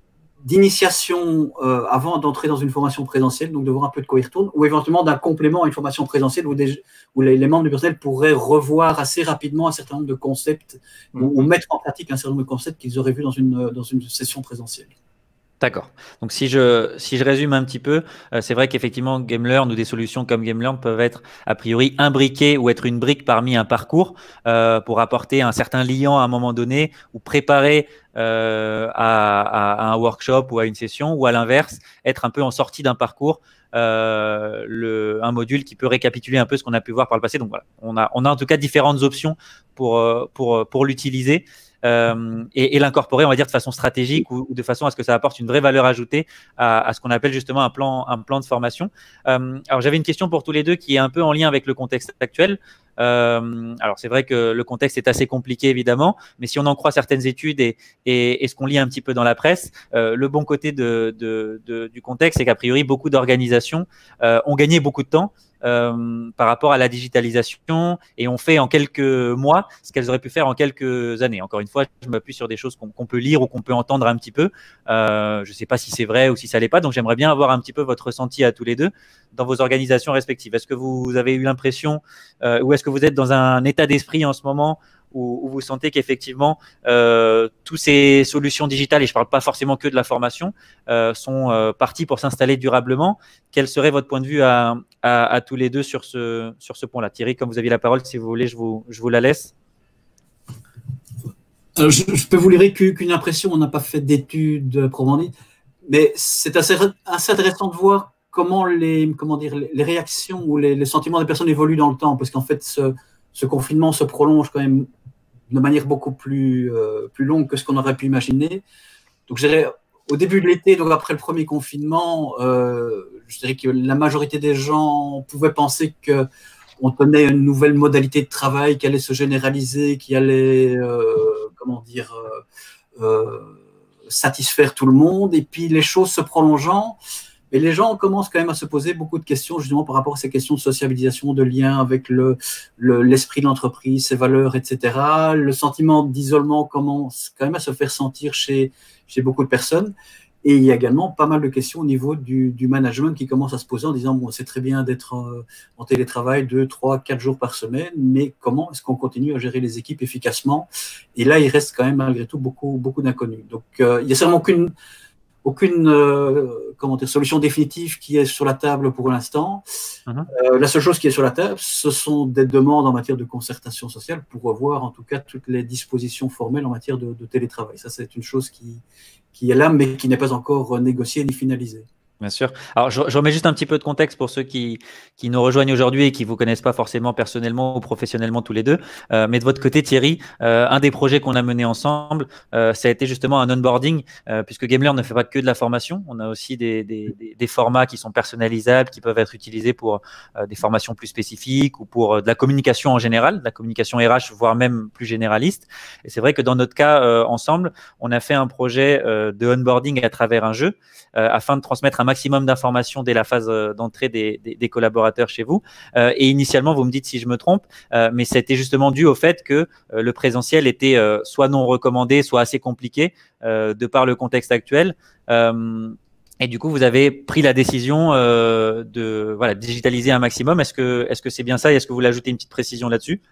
B: d'initiation euh, avant d'entrer dans une formation présentielle, donc de voir un peu de quoi il retourne, ou éventuellement d'un complément à une formation présentielle où, des, où les, les membres du personnel pourraient revoir assez rapidement un certain nombre de concepts, mmh. ou, ou mettre en pratique un certain nombre de concepts qu'ils auraient vus dans une, dans une session présentielle.
A: D'accord. Donc si je, si je résume un petit peu, euh, c'est vrai qu'effectivement GameLearn ou des solutions comme GameLearn peuvent être a priori imbriquées ou être une brique parmi un parcours euh, pour apporter un certain liant à un moment donné ou préparer euh, à, à, à un workshop ou à une session, ou à l'inverse, être un peu en sortie d'un parcours, euh, le, un module qui peut récapituler un peu ce qu'on a pu voir par le passé. Donc voilà, on a, on a en tout cas différentes options pour, pour, pour l'utiliser. Euh, et, et l'incorporer, on va dire, de façon stratégique ou, ou de façon à ce que ça apporte une vraie valeur ajoutée à, à ce qu'on appelle justement un plan, un plan de formation. Euh, alors, j'avais une question pour tous les deux qui est un peu en lien avec le contexte actuel. Euh, alors, c'est vrai que le contexte est assez compliqué, évidemment, mais si on en croit certaines études et, et, et ce qu'on lit un petit peu dans la presse, euh, le bon côté de, de, de, du contexte, c'est qu'a priori, beaucoup d'organisations euh, ont gagné beaucoup de temps Euh, par rapport à la digitalisation et ont fait en quelques mois ce qu'elles auraient pu faire en quelques années. Encore une fois, je m'appuie sur des choses qu'on qu'on peut lire ou qu'on peut entendre un petit peu. Euh, je ne sais pas si c'est vrai ou si ça l'est pas, donc j'aimerais bien avoir un petit peu votre ressenti à tous les deux dans vos organisations respectives. Est-ce que vous avez eu l'impression euh, ou est-ce que vous êtes dans un état d'esprit en ce moment où, où vous sentez qu'effectivement euh, toutes ces solutions digitales, et je ne parle pas forcément que de la formation, euh, sont euh, parties pour s'installer durablement? Quel serait votre point de vue à, à, à tous les deux sur ce, sur ce point-là? Thierry, comme vous aviez la parole, si vous voulez, je vous, je vous la laisse.
B: Alors, je, je peux vous lire qu'une impression, on n'a pas fait d'études proprement dites, mais c'est assez, assez intéressant de voir comment les, comment dire, les réactions ou les, les sentiments des personnes évoluent dans le temps, parce qu'en fait, ce, ce confinement se prolonge quand même de manière beaucoup plus, euh, plus longue que ce qu'on aurait pu imaginer. Donc, je dirais, au début de l'été, donc après le premier confinement, euh, je dirais que la majorité des gens pouvaient penser qu'on tenait une nouvelle modalité de travail qui allait se généraliser, qui allait, euh, comment dire, euh, euh, satisfaire tout le monde. Et puis, les choses se prolongeant, et les gens commencent quand même à se poser beaucoup de questions, justement, par rapport à ces questions de sociabilisation, de lien avec le, le, l'esprit de l'entreprise, ses valeurs, et cetera. Le sentiment d'isolement commence quand même à se faire sentir chez, chez beaucoup de personnes. Et il y a également pas mal de questions au niveau du, du management qui commencent à se poser en disant, bon, c'est très bien d'être euh, en télétravail deux, trois, quatre jours par semaine, mais comment est-ce qu'on continue à gérer les équipes efficacement? Et là, il reste quand même malgré tout beaucoup, beaucoup d'inconnus. Donc, euh, il n'y a certainement qu'une aucune euh, comment dire, solution définitive qui est sur la table pour l'instant. Uh-huh. Euh, la seule chose qui est sur la table, ce sont des demandes en matière de concertation sociale pour revoir en tout cas toutes les dispositions formelles en matière de, de télétravail. Ça, c'est une chose qui, qui est là, mais qui n'est pas encore négociée ni finalisée.
A: Bien sûr. Alors, je, je remets juste un petit peu de contexte pour ceux qui, qui nous rejoignent aujourd'hui et qui ne vous connaissent pas forcément personnellement ou professionnellement tous les deux. Euh, mais de votre côté, Thierry, euh, un des projets qu'on a mené ensemble, euh, ça a été justement un onboarding, euh, puisque Gameler ne fait pas que de la formation. On a aussi des, des, des, des formats qui sont personnalisables, qui peuvent être utilisés pour euh, des formations plus spécifiques ou pour euh, de la communication en général, de la communication R H, voire même plus généraliste. Et c'est vrai que dans notre cas, euh, ensemble, on a fait un projet euh, de onboarding à travers un jeu euh, afin de transmettre un maximum d'informations dès la phase d'entrée des, des, des collaborateurs chez vous. Euh, et initialement, vous me dites si je me trompe, euh, mais c'était justement dû au fait que euh, le présentiel était euh, soit non recommandé, soit assez compliqué euh, de par le contexte actuel. Euh, et du coup, vous avez pris la décision euh, de voilà, digitaliser un maximum. Est-ce que est-ce que c'est bien ça et est-ce que vous voulez ajouter une petite précision là-dessus?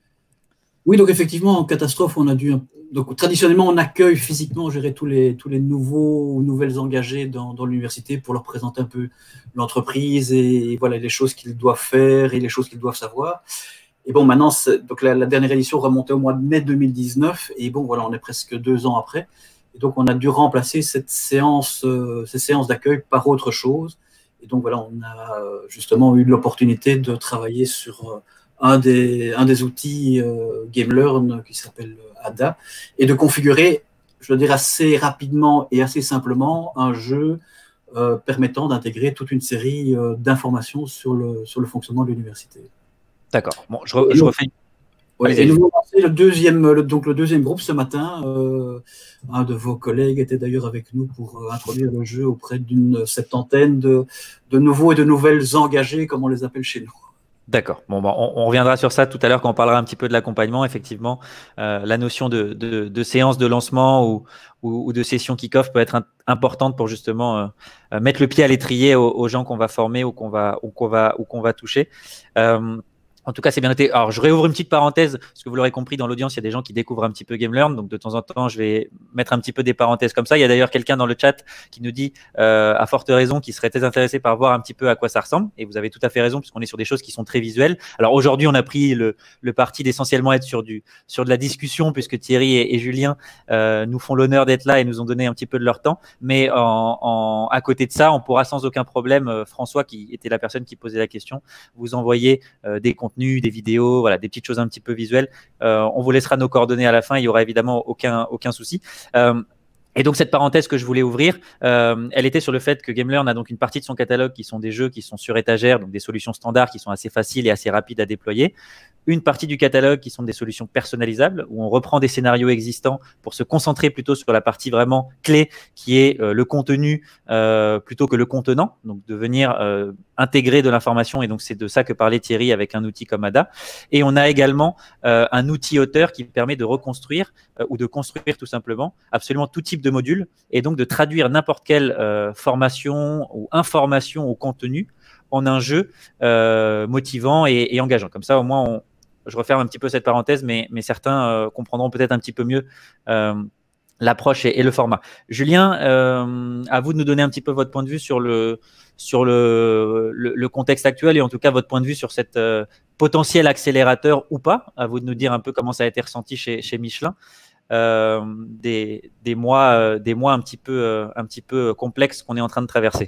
B: Oui, donc effectivement, en catastrophe, on a dû. Donc, traditionnellement, on accueille physiquement, gérer tous les, tous les nouveaux ou nouvelles engagés dans, dans l'université pour leur présenter un peu l'entreprise et voilà, les choses qu'ils doivent faire et les choses qu'ils doivent savoir. Et bon, maintenant, donc la, la dernière édition remontait au mois de mai deux mille dix-neuf et bon, voilà, on est presque deux ans après. Et donc, on a dû remplacer cette séance, euh, ces séances d'accueil par autre chose. Et donc, voilà, on a justement eu l'opportunité de travailler sur. Euh, Un des, un des outils euh, GameLearn qui s'appelle A D A, et de configurer, je veux dire, assez rapidement et assez simplement un jeu euh, permettant d'intégrer toute une série euh, d'informations sur le, sur le fonctionnement de l'université.
A: D'accord. Bon, je, re, je refais.
B: Ouais, et nous avons lancé le deuxième, le, donc le deuxième groupe ce matin. Euh, un de vos collègues était d'ailleurs avec nous pour euh, introduire le jeu auprès d'une septantaine de, de nouveaux et de nouvelles engagés, comme on les appelle chez nous.
A: D'accord. Bon, bon on, on reviendra sur ça tout à l'heure quand on parlera un petit peu de l'accompagnement. Effectivement, euh, la notion de, de, de séance de lancement ou, ou, ou de session kick-off peut être un, importante pour justement euh, mettre le pied à l'étrier aux, aux gens qu'on va former ou qu'on va, ou qu'on va, ou qu'on va toucher. Euh, En tout cas, c'est bien noté. Alors, je réouvre une petite parenthèse, parce que vous l'aurez compris, dans l'audience, il y a des gens qui découvrent un petit peu GameLearn. Donc, de temps en temps, je vais mettre un petit peu des parenthèses comme ça. Il y a d'ailleurs quelqu'un dans le chat qui nous dit, euh, à forte raison, qui serait très intéressé par voir un petit peu à quoi ça ressemble. Et vous avez tout à fait raison, puisqu'on est sur des choses qui sont très visuelles. Alors, aujourd'hui, on a pris le, le parti d'essentiellement être sur, du, sur de la discussion, puisque Thierry et, et Julien euh, nous font l'honneur d'être là et nous ont donné un petit peu de leur temps. Mais en, en, à côté de ça, on pourra sans aucun problème, euh, François, qui était la personne qui posait la question, vous envoyer euh, des contenus, des vidéos, voilà, des petites choses un petit peu visuelles. Euh, on vous laissera nos coordonnées à la fin, il n'y aura évidemment aucun, aucun souci. Euh, Et donc, cette parenthèse que je voulais ouvrir, euh, elle était sur le fait que GameLearn a donc une partie de son catalogue qui sont des jeux qui sont sur étagère, donc des solutions standards qui sont assez faciles et assez rapides à déployer. Une partie du catalogue qui sont des solutions personnalisables, où on reprend des scénarios existants pour se concentrer plutôt sur la partie vraiment clé, qui est euh, le contenu euh, plutôt que le contenant, donc de venir euh, intégrer de l'information. Et donc, c'est de ça que parlait Thierry avec un outil comme A D A. Et on a également euh, un outil auteur qui permet de reconstruire euh, ou de construire tout simplement absolument tout type de module et donc de traduire n'importe quelle euh, formation ou information ou contenu en un jeu euh, motivant et, et engageant. Comme ça, au moins, on, je referme un petit peu cette parenthèse, mais, mais certains euh, comprendront peut-être un petit peu mieux euh, l'approche et, et le format. Julien, euh, à vous de nous donner un petit peu votre point de vue sur le, sur le, le, le contexte actuel et en tout cas votre point de vue sur cet euh, potentiel accélérateur ou pas. À vous de nous dire un peu comment ça a été ressenti chez, chez Michelin. Euh, des, des mois, euh, des mois un petit peu, euh, un petit peu complexes qu'on est en train de traverser.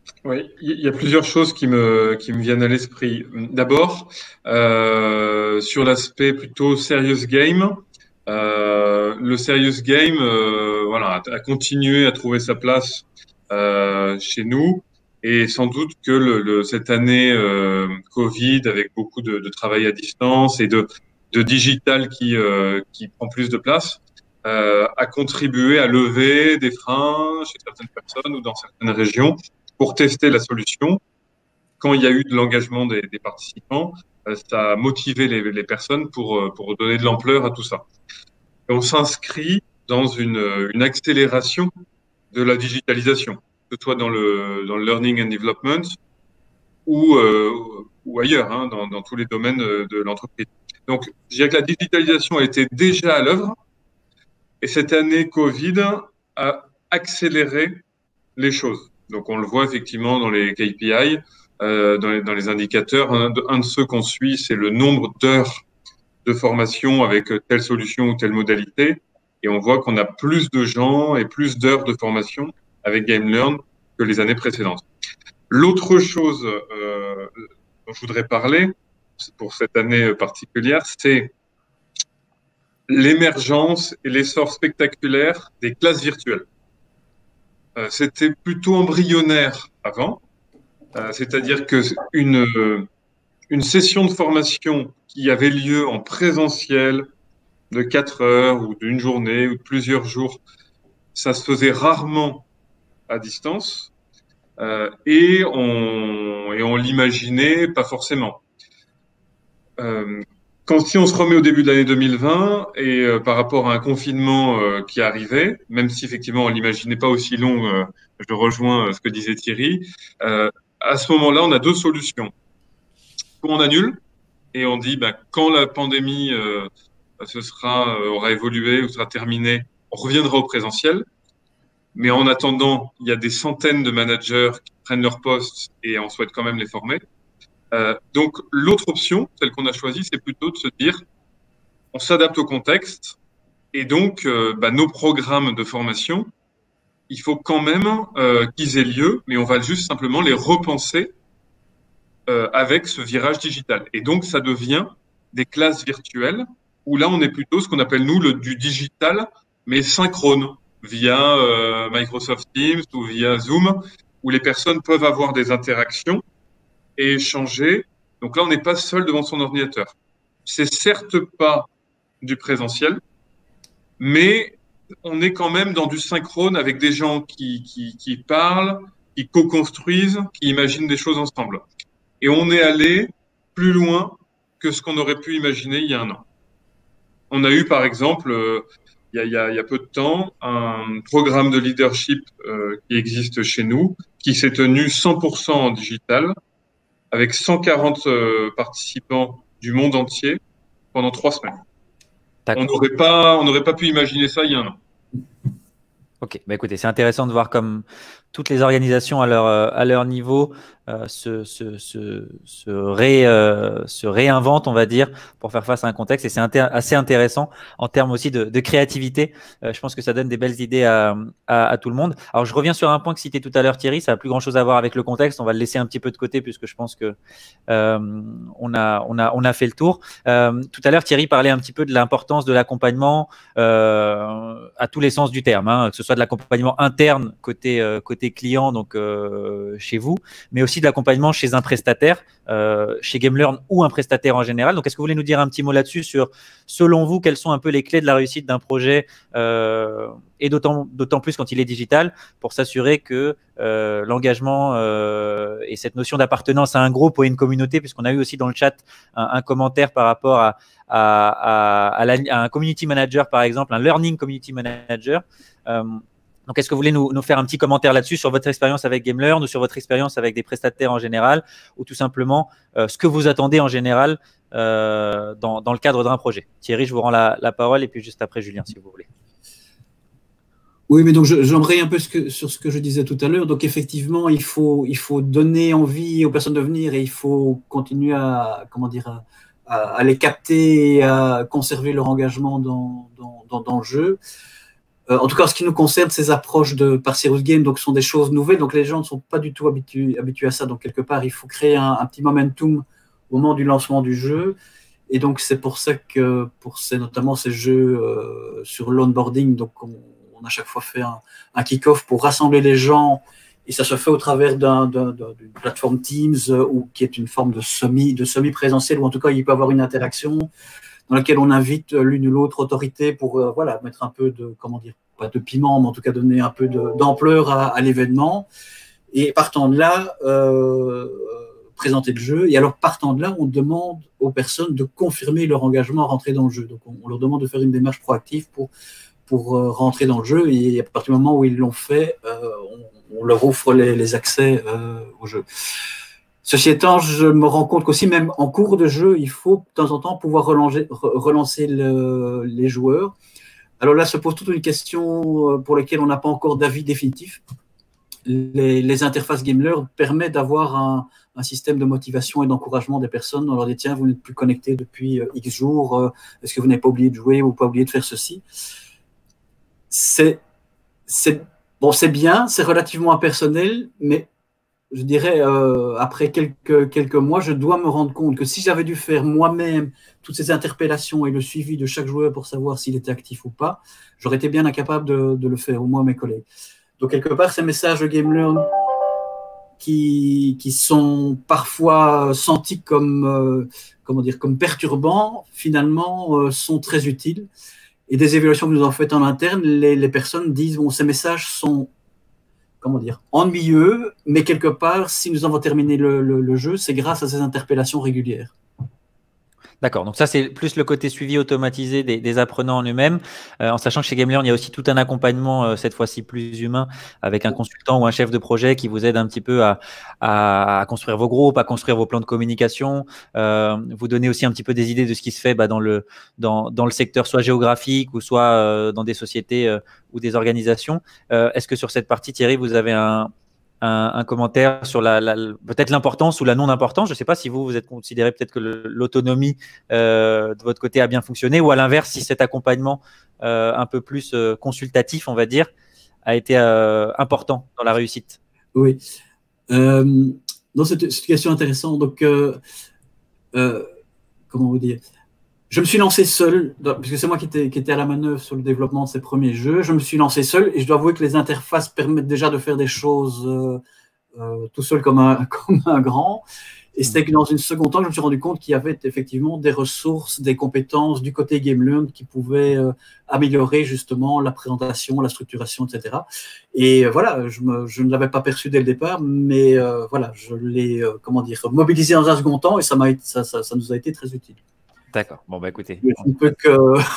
C: Oui, il y a plusieurs choses qui me, qui me viennent à l'esprit. D'abord, euh, sur l'aspect plutôt serious game, euh, le serious game, euh, voilà, a continué à trouver sa place euh, chez nous, et sans doute que le, le- cette année euh, Covid, avec beaucoup de, de travail à distance et de, de digital qui, euh, qui prend plus de place, euh, a contribué à lever des freins chez certaines personnes ou dans certaines régions pour tester la solution. Quand il y a eu de l'engagement des, des participants, euh, ça a motivé les, les personnes pour, euh, pour donner de l'ampleur à tout ça. Et on s'inscrit dans une, une accélération de la digitalisation, que ce soit dans le, dans le learning and development ou, euh, ou ailleurs, hein, dans, dans tous les domaines de, de l'entreprise. Donc, je dirais que la digitalisation a été déjà à l'œuvre, et cette année Covid a accéléré les choses. Donc, on le voit effectivement dans les K P I, euh, dans, les, dans les indicateurs. Un de, un de ceux qu'on suit, c'est le nombre d'heures de formation avec telle solution ou telle modalité. Et on voit qu'on a plus de gens et plus d'heures de formation avec GameLearn que les années précédentes. L'autre chose euh, dont je voudrais parler pour cette année particulière, c'est l'émergence et l'essor spectaculaire des classes virtuelles. Euh, c'était plutôt embryonnaire avant, euh, c'est-à-dire que une, une session de formation qui avait lieu en présentiel de quatre heures ou d'une journée ou de plusieurs jours, ça se faisait rarement à distance, euh, et on, et on l'imaginait pas forcément. Euh, quand si on se remet au début de l'année deux mille vingt et euh, par rapport à un confinement euh, qui arrivait, même si effectivement on l'imaginait pas aussi long, euh, je rejoins euh, ce que disait Thierry, euh, à ce moment-là, on a deux solutions. Soit on annule et on dit ben, quand la pandémie euh, ce sera, euh, aura évolué ou sera terminé, on reviendra au présentiel. Mais en attendant, il y a des centaines de managers qui prennent leur poste et on souhaite quand même les former. Euh, donc, l'autre option, celle qu'on a choisie, c'est plutôt de se dire, on s'adapte au contexte et donc, euh, bah, nos programmes de formation, il faut quand même euh, qu'ils aient lieu, mais on va juste simplement les repenser euh, avec ce virage digital. Et donc, ça devient des classes virtuelles où là, on est plutôt ce qu'on appelle, nous, le, du digital, mais synchrone, via euh, Microsoft Teams ou via Zoom, où les personnes peuvent avoir des interactions et échanger. Donc là, on n'est pas seul devant son ordinateur. C'est certes pas du présentiel, mais on est quand même dans du synchrone avec des gens qui, qui, qui parlent, qui co-construisent, qui imaginent des choses ensemble. Et on est allé plus loin que ce qu'on aurait pu imaginer il y a un an. On a eu, par exemple, euh, il, y a, il, y a, il y a peu de temps, un programme de leadership euh, qui existe chez nous, qui s'est tenu cent pour cent en digital, avec cent quarante euh, participants du monde entier pendant trois semaines. On n'aurait pas, on n'aurait pas pu imaginer ça il y a un an.
A: Ok, bah écoutez, c'est intéressant de voir comme toutes les organisations à leur, à leur niveau euh, se, se, se, se, ré, euh, se réinventent, on va dire, pour faire face à un contexte. Et c'est inté assez intéressant en termes aussi de, de créativité. Euh, je pense que ça donne des belles idées à, à, à tout le monde. Alors, je reviens sur un point que citait tout à l'heure Thierry. Ça n'a plus grand-chose à voir avec le contexte. On va le laisser un petit peu de côté puisque je pense que euh, on, a, on, a, on a fait le tour. Euh, tout à l'heure, Thierry parlait un petit peu de l'importance de l'accompagnement euh, à tous les sens du terme, hein, que ce soit de l'accompagnement interne côté, euh, côté client, donc euh, chez vous, mais aussi de l'accompagnement chez un prestataire, euh, chez GameLearn ou un prestataire en général. Donc, est-ce que vous voulez nous dire un petit mot là-dessus sur, selon vous, quelles sont un peu les clés de la réussite d'un projet euh, et d'autant plus quand il est digital, pour s'assurer que euh, l'engagement euh, et cette notion d'appartenance à un groupe ou à une communauté, puisqu'on a eu aussi dans le chat un, un commentaire par rapport à, à, à, à, la, à un community manager, par exemple, un learning community manager. Euh, Donc, est-ce que vous voulez nous, nous faire un petit commentaire là-dessus sur votre expérience avec GameLearn ou sur votre expérience avec des prestataires en général, ou tout simplement euh, ce que vous attendez en général euh, dans, dans le cadre d'un projet? Thierry, je vous rends la, la parole et puis juste après Julien, si vous voulez.
B: Oui, mais donc j'embraye un peu ce que, sur ce que je disais tout à l'heure. Donc effectivement, il faut, il faut donner envie aux personnes de venir et il faut continuer à, comment dire, à, à, à les capter et à conserver leur engagement dans, dans, dans, dans le jeu. Euh, en tout cas, en ce qui nous concerne, ces approches de, par Serious Game donc, sont des choses nouvelles. Donc, les gens ne sont pas du tout habitués, habitués à ça. Donc, quelque part, il faut créer un, un petit momentum au moment du lancement du jeu. Et donc, c'est pour ça que, pour ces, notamment ces jeux euh, sur l'onboarding, donc on, on a chaque fois fait un, un kick-off pour rassembler les gens. Et ça se fait au travers d'un, d'un, d'une plateforme Teams euh, ou qui est une forme de semi, de semi-présentiel, ou en tout cas, il peut y avoir une interaction dans laquelle on invite l'une ou l'autre autorité pour euh, voilà, mettre un peu de, comment dire, pas de piment, mais en tout cas donner un peu de, d'ampleur à, à l'événement. Et partant de là, euh, présenter le jeu. Et alors, partant de là, on demande aux personnes de confirmer leur engagement à rentrer dans le jeu. Donc, on, on leur demande de faire une démarche proactive pour, pour euh, rentrer dans le jeu. Et à partir du moment où ils l'ont fait, euh, on, on leur offre les, les accès euh, au jeu. Ceci étant, je me rends compte qu'aussi, même en cours de jeu, il faut de temps en temps pouvoir relancer, relancer le, les joueurs. Alors là, se pose toute une question pour laquelle on n'a pas encore d'avis définitif. Les, les interfaces Gameleur permettent d'avoir un, un système de motivation et d'encouragement des personnes. On leur dit, tiens, vous n'êtes plus connecté depuis X jours, est-ce que vous n'avez pas oublié de jouer ou pas oublié de faire ceci? C'est, c'est, bon, c'est bien, c'est relativement impersonnel, mais je dirais, euh, après quelques, quelques mois, je dois me rendre compte que si j'avais dû faire moi-même toutes ces interpellations et le suivi de chaque joueur pour savoir s'il était actif ou pas, j'aurais été bien incapable de, de le faire, au moins mes collègues. Donc, quelque part, ces messages de GameLearn qui, qui sont parfois sentis comme, euh, comment dire, comme perturbants, finalement, euh, sont très utiles. Et des évaluations que nous avons faites en interne, les, les personnes disent, bon, ces messages sont comment dire, ennuyeux, mais quelque part, si nous avons terminé le, le, le jeu, c'est grâce à ces interpellations régulières.
A: D'accord, donc ça c'est plus le côté suivi automatisé des, des apprenants en eux-mêmes, euh, en sachant que chez GameLearn, il y a aussi tout un accompagnement, euh, cette fois-ci plus humain, avec un consultant ou un chef de projet qui vous aide un petit peu à, à, à construire vos groupes, à construire vos plans de communication, euh, vous donner aussi un petit peu des idées de ce qui se fait bah, dans, le, dans, dans le secteur soit géographique ou soit euh, dans des sociétés euh, ou des organisations. Euh, est-ce que sur cette partie, Thierry, vous avez un... Un, un commentaire sur la, la, peut-être l'importance ou la non-importance. Je ne sais pas si vous, vous êtes considéré peut-être que le, l'autonomie euh, de votre côté a bien fonctionné ou à l'inverse, si cet accompagnement euh, un peu plus euh, consultatif, on va dire, a été euh, important dans la réussite.
B: Oui. Euh, non, c'est, c'est une question intéressante. Donc, euh, euh, comment vous dire ? Je me suis lancé seul, parce que c'est moi qui étais, qui était à la manœuvre sur le développement de ces premiers jeux. Je me suis lancé seul et je dois avouer que les interfaces permettent déjà de faire des choses euh, euh, tout seul comme un, comme un grand. Et c'était que dans une seconde temps, je me suis rendu compte qu'il y avait effectivement des ressources, des compétences du côté GameLearn qui pouvaient euh, améliorer justement la présentation, la structuration, et cetera. Et euh, voilà, je, me, je ne l'avais pas perçu dès le départ, mais euh, voilà, je l'ai, euh, comment dire, mobilisé dans un second temps et ça, m'a, ça, ça, ça nous a été très utile.
A: D'accord. Bon, bah écoutez.
B: Je ne peux que.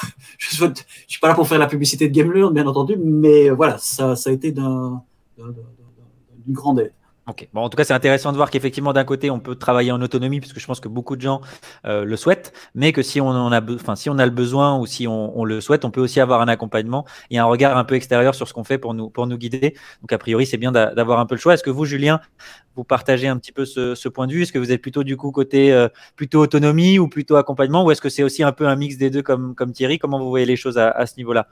B: Je ne suis pas là pour faire la publicité de GameLearn, bien entendu, mais voilà, ça, ça a été d'un, d'un, d'un, d'une grande aide.
A: Ok. Bon, en tout cas, c'est intéressant de voir qu'effectivement, d'un côté, on peut travailler en autonomie, puisque je pense que beaucoup de gens euh, le souhaitent, mais que si on en a, be- enfin, si on a le besoin ou si on, on le souhaite, on peut aussi avoir un accompagnement et un regard un peu extérieur sur ce qu'on fait pour nous, pour nous guider. Donc, a priori, c'est bien d'a- d'avoir un peu le choix. Est-ce que vous, Julien, vous partagez un petit peu ce, ce point de vue? Est-ce que vous êtes plutôt du coup côté euh, plutôt autonomie ou plutôt accompagnement, ou est-ce que c'est aussi un peu un mix des deux comme, comme Thierry? Comment vous voyez les choses à, à ce niveau-là?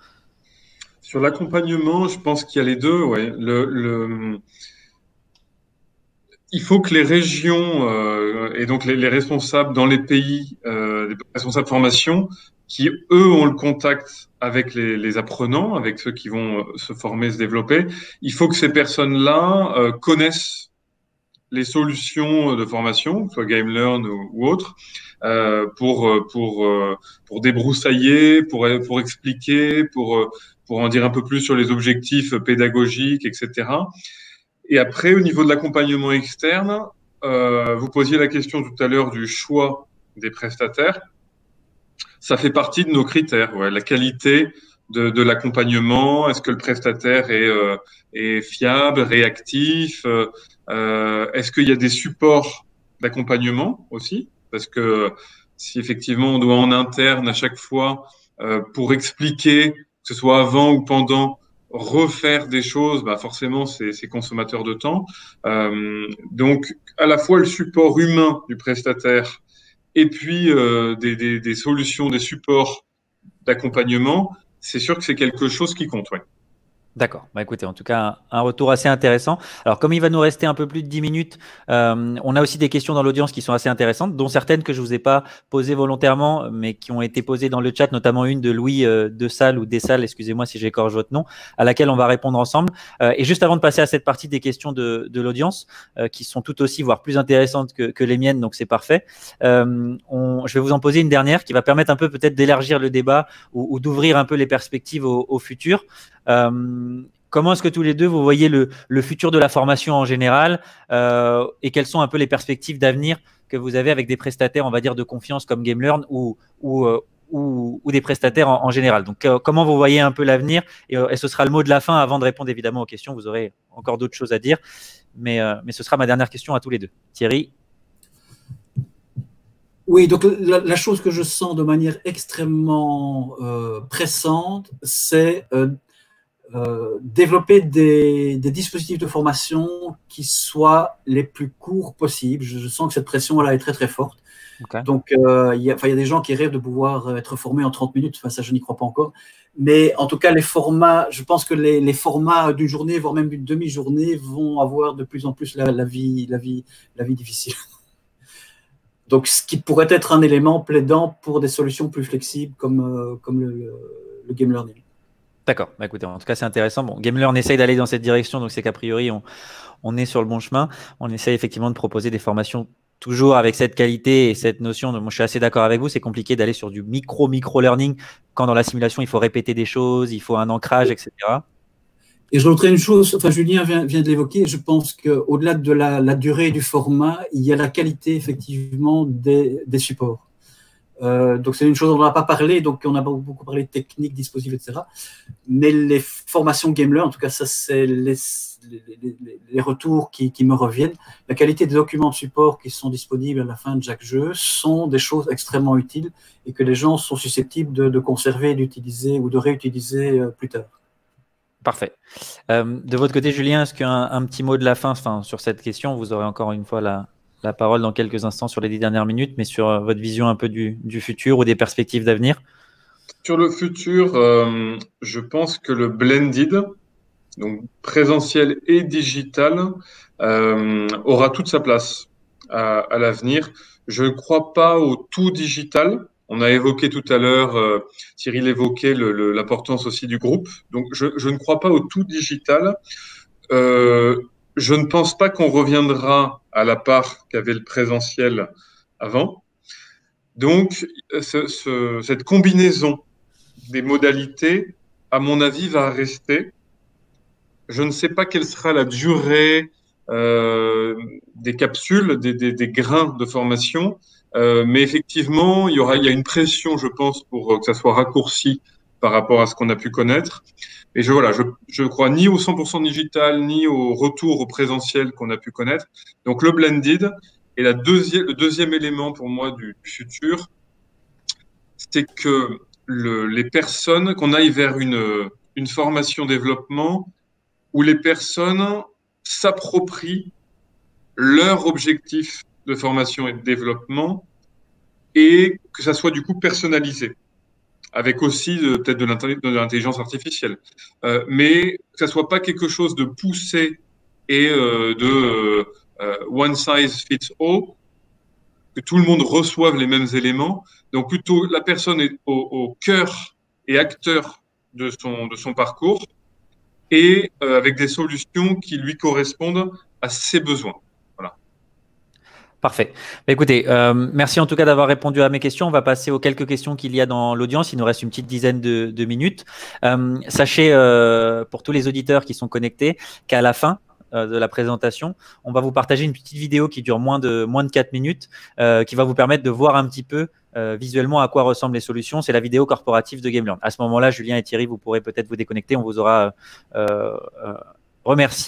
C: Sur l'accompagnement, je pense qu'il y a les deux. Ouais. Le, le... Il faut que les régions euh, et donc les, les responsables dans les pays, euh, les responsables de formation, qui eux ont le contact avec les, les apprenants, avec ceux qui vont se former, se développer, il faut que ces personnes-là euh, connaissent les solutions de formation, que ce soit GameLearn ou, ou autre, euh, pour pour pour débroussailler, pour pour expliquer, pour pour en dire un peu plus sur les objectifs pédagogiques, et cetera. Et après, au niveau de l'accompagnement externe, euh, vous posiez la question tout à l'heure du choix des prestataires. Ça fait partie de nos critères, ouais, la qualité de, de l'accompagnement. Est-ce que le prestataire est, euh, est fiable, réactif? euh, Est-ce qu'il y a des supports d'accompagnement aussi? Parce que si effectivement on doit en interne à chaque fois euh, pour expliquer, que ce soit avant ou pendant, refaire des choses, bah forcément c'est, c'est consommateur de temps. Euh, donc à la fois le support humain du prestataire et puis euh, des, des, des solutions, des supports d'accompagnement, c'est sûr que c'est quelque chose qui compte, ouais.
A: D'accord. Bah, écoutez, en tout cas, un, un retour assez intéressant. Alors, comme il va nous rester un peu plus de dix minutes, euh, on a aussi des questions dans l'audience qui sont assez intéressantes, dont certaines que je ne vous ai pas posées volontairement, mais qui ont été posées dans le chat, notamment une de Louis euh, Dessalles ou Dessalles, excusez-moi si j'écorche votre nom, à laquelle on va répondre ensemble. Euh, et juste avant de passer à cette partie des questions de, de l'audience, euh, qui sont tout aussi, voire plus intéressantes que, que les miennes, donc c'est parfait, euh, on, je vais vous en poser une dernière qui va permettre un peu peut-être d'élargir le débat ou, ou d'ouvrir un peu les perspectives au, au futur. Euh, comment est-ce que tous les deux, vous voyez le, le futur de la formation en général euh, et quelles sont un peu les perspectives d'avenir que vous avez avec des prestataires, on va dire, de confiance comme GameLearn ou, ou, euh, ou, ou des prestataires en, en général. Donc, euh, comment vous voyez un peu l'avenir et, euh, et ce sera le mot de la fin avant de répondre évidemment aux questions. Vous aurez encore d'autres choses à dire, mais, euh, mais ce sera ma dernière question à tous les deux. Thierry?
B: Oui, donc la, la chose que je sens de manière extrêmement euh, pressante, c'est euh, Euh, développer des, des dispositifs de formation qui soient les plus courts possibles. Je, je sens que cette pression-là est très très forte. Okay. Donc, euh, il y a, enfin, il y a des gens qui rêvent de pouvoir être formés en trente minutes. Enfin, ça, je n'y crois pas encore. Mais en tout cas, les formats, je pense que les, les formats d'une journée, voire même d'une demi-journée, vont avoir de plus en plus la, la, vie, la, vie, la vie difficile. Donc, ce qui pourrait être un élément plaidant pour des solutions plus flexibles comme, euh, comme le, le, le game learning.
A: D'accord, bah écoutez, en tout cas c'est intéressant. Bon, GameLearn essaye d'aller dans cette direction, donc c'est qu'a priori on, on est sur le bon chemin. On essaye effectivement de proposer des formations toujours avec cette qualité et cette notion. De, moi je suis assez d'accord avec vous, c'est compliqué d'aller sur du micro-micro-learning quand dans la simulation il faut répéter des choses, il faut un ancrage, et cetera.
B: Et je rajouterais une chose, enfin Julien vient, vient de l'évoquer, je pense qu'au-delà de la, la durée du format, il y a la qualité effectivement des, des supports. Euh, donc c'est une chose dont on n'a pas parlé, donc on a beaucoup parlé de techniques, dispositifs, et cetera. Mais les formations GameLearn, en tout cas ça c'est les, les, les, les retours qui, qui me reviennent. La qualité des documents de support qui sont disponibles à la fin de chaque jeu sont des choses extrêmement utiles et que les gens sont susceptibles de, de conserver, d'utiliser ou de réutiliser plus tard.
A: Parfait. Euh, de votre côté, Julien, est-ce qu'un un petit mot de la fin, enfin, sur cette question, vous aurez encore une fois la, la parole dans quelques instants sur les dix dernières minutes, mais sur euh, votre vision un peu du, du futur ou des perspectives d'avenir?
C: Sur le futur, euh, je pense que le blended, donc présentiel et digital, euh, aura toute sa place à, à l'avenir. Je ne crois pas au tout digital. On a évoqué tout à l'heure, euh, Cyril évoquait l'importance aussi du groupe. Donc, je, je ne crois pas au tout digital. Euh, je ne pense pas qu'on reviendra à la part qu'avait le présentiel avant. Donc, ce, ce, cette combinaison des modalités, à mon avis, va rester. Je ne sais pas quelle sera la durée euh, des capsules, des, des, des grains de formation. Euh, mais effectivement, il y aura, il y a une pression, je pense, pour que ça soit raccourci par rapport à ce qu'on a pu connaître. Et je voilà, je, je crois ni au cent pour cent digital, ni au retour au présentiel qu'on a pu connaître. Donc le blended. Et la deuxième, le deuxième élément pour moi du, du futur, c'est que le, les personnes, qu'on aille vers une, une formation développement où les personnes s'approprient leur objectif de formation et de développement et que ça soit du coup personnalisé, avec aussi peut-être de l'intelligence artificielle, euh, mais que ça soit pas quelque chose de poussé et euh, de euh, one size fits all, que tout le monde reçoive les mêmes éléments. Donc plutôt la personne est au, au cœur et acteur de son, de son parcours et euh, avec des solutions qui lui correspondent à ses besoins. Voilà.
A: Parfait. Bah, écoutez, euh, merci en tout cas d'avoir répondu à mes questions. On va passer aux quelques questions qu'il y a dans l'audience. Il nous reste une petite dizaine de, de minutes. Euh, sachez, euh, pour tous les auditeurs qui sont connectés, qu'à la fin euh, de la présentation, on va vous partager une petite vidéo qui dure moins de, moins de quatre minutes, euh, qui va vous permettre de voir un petit peu euh, visuellement à quoi ressemblent les solutions. C'est la vidéo corporative de GameLearn. À ce moment-là, Julien et Thierry, vous pourrez peut-être vous déconnecter. On vous aura euh, euh, remercié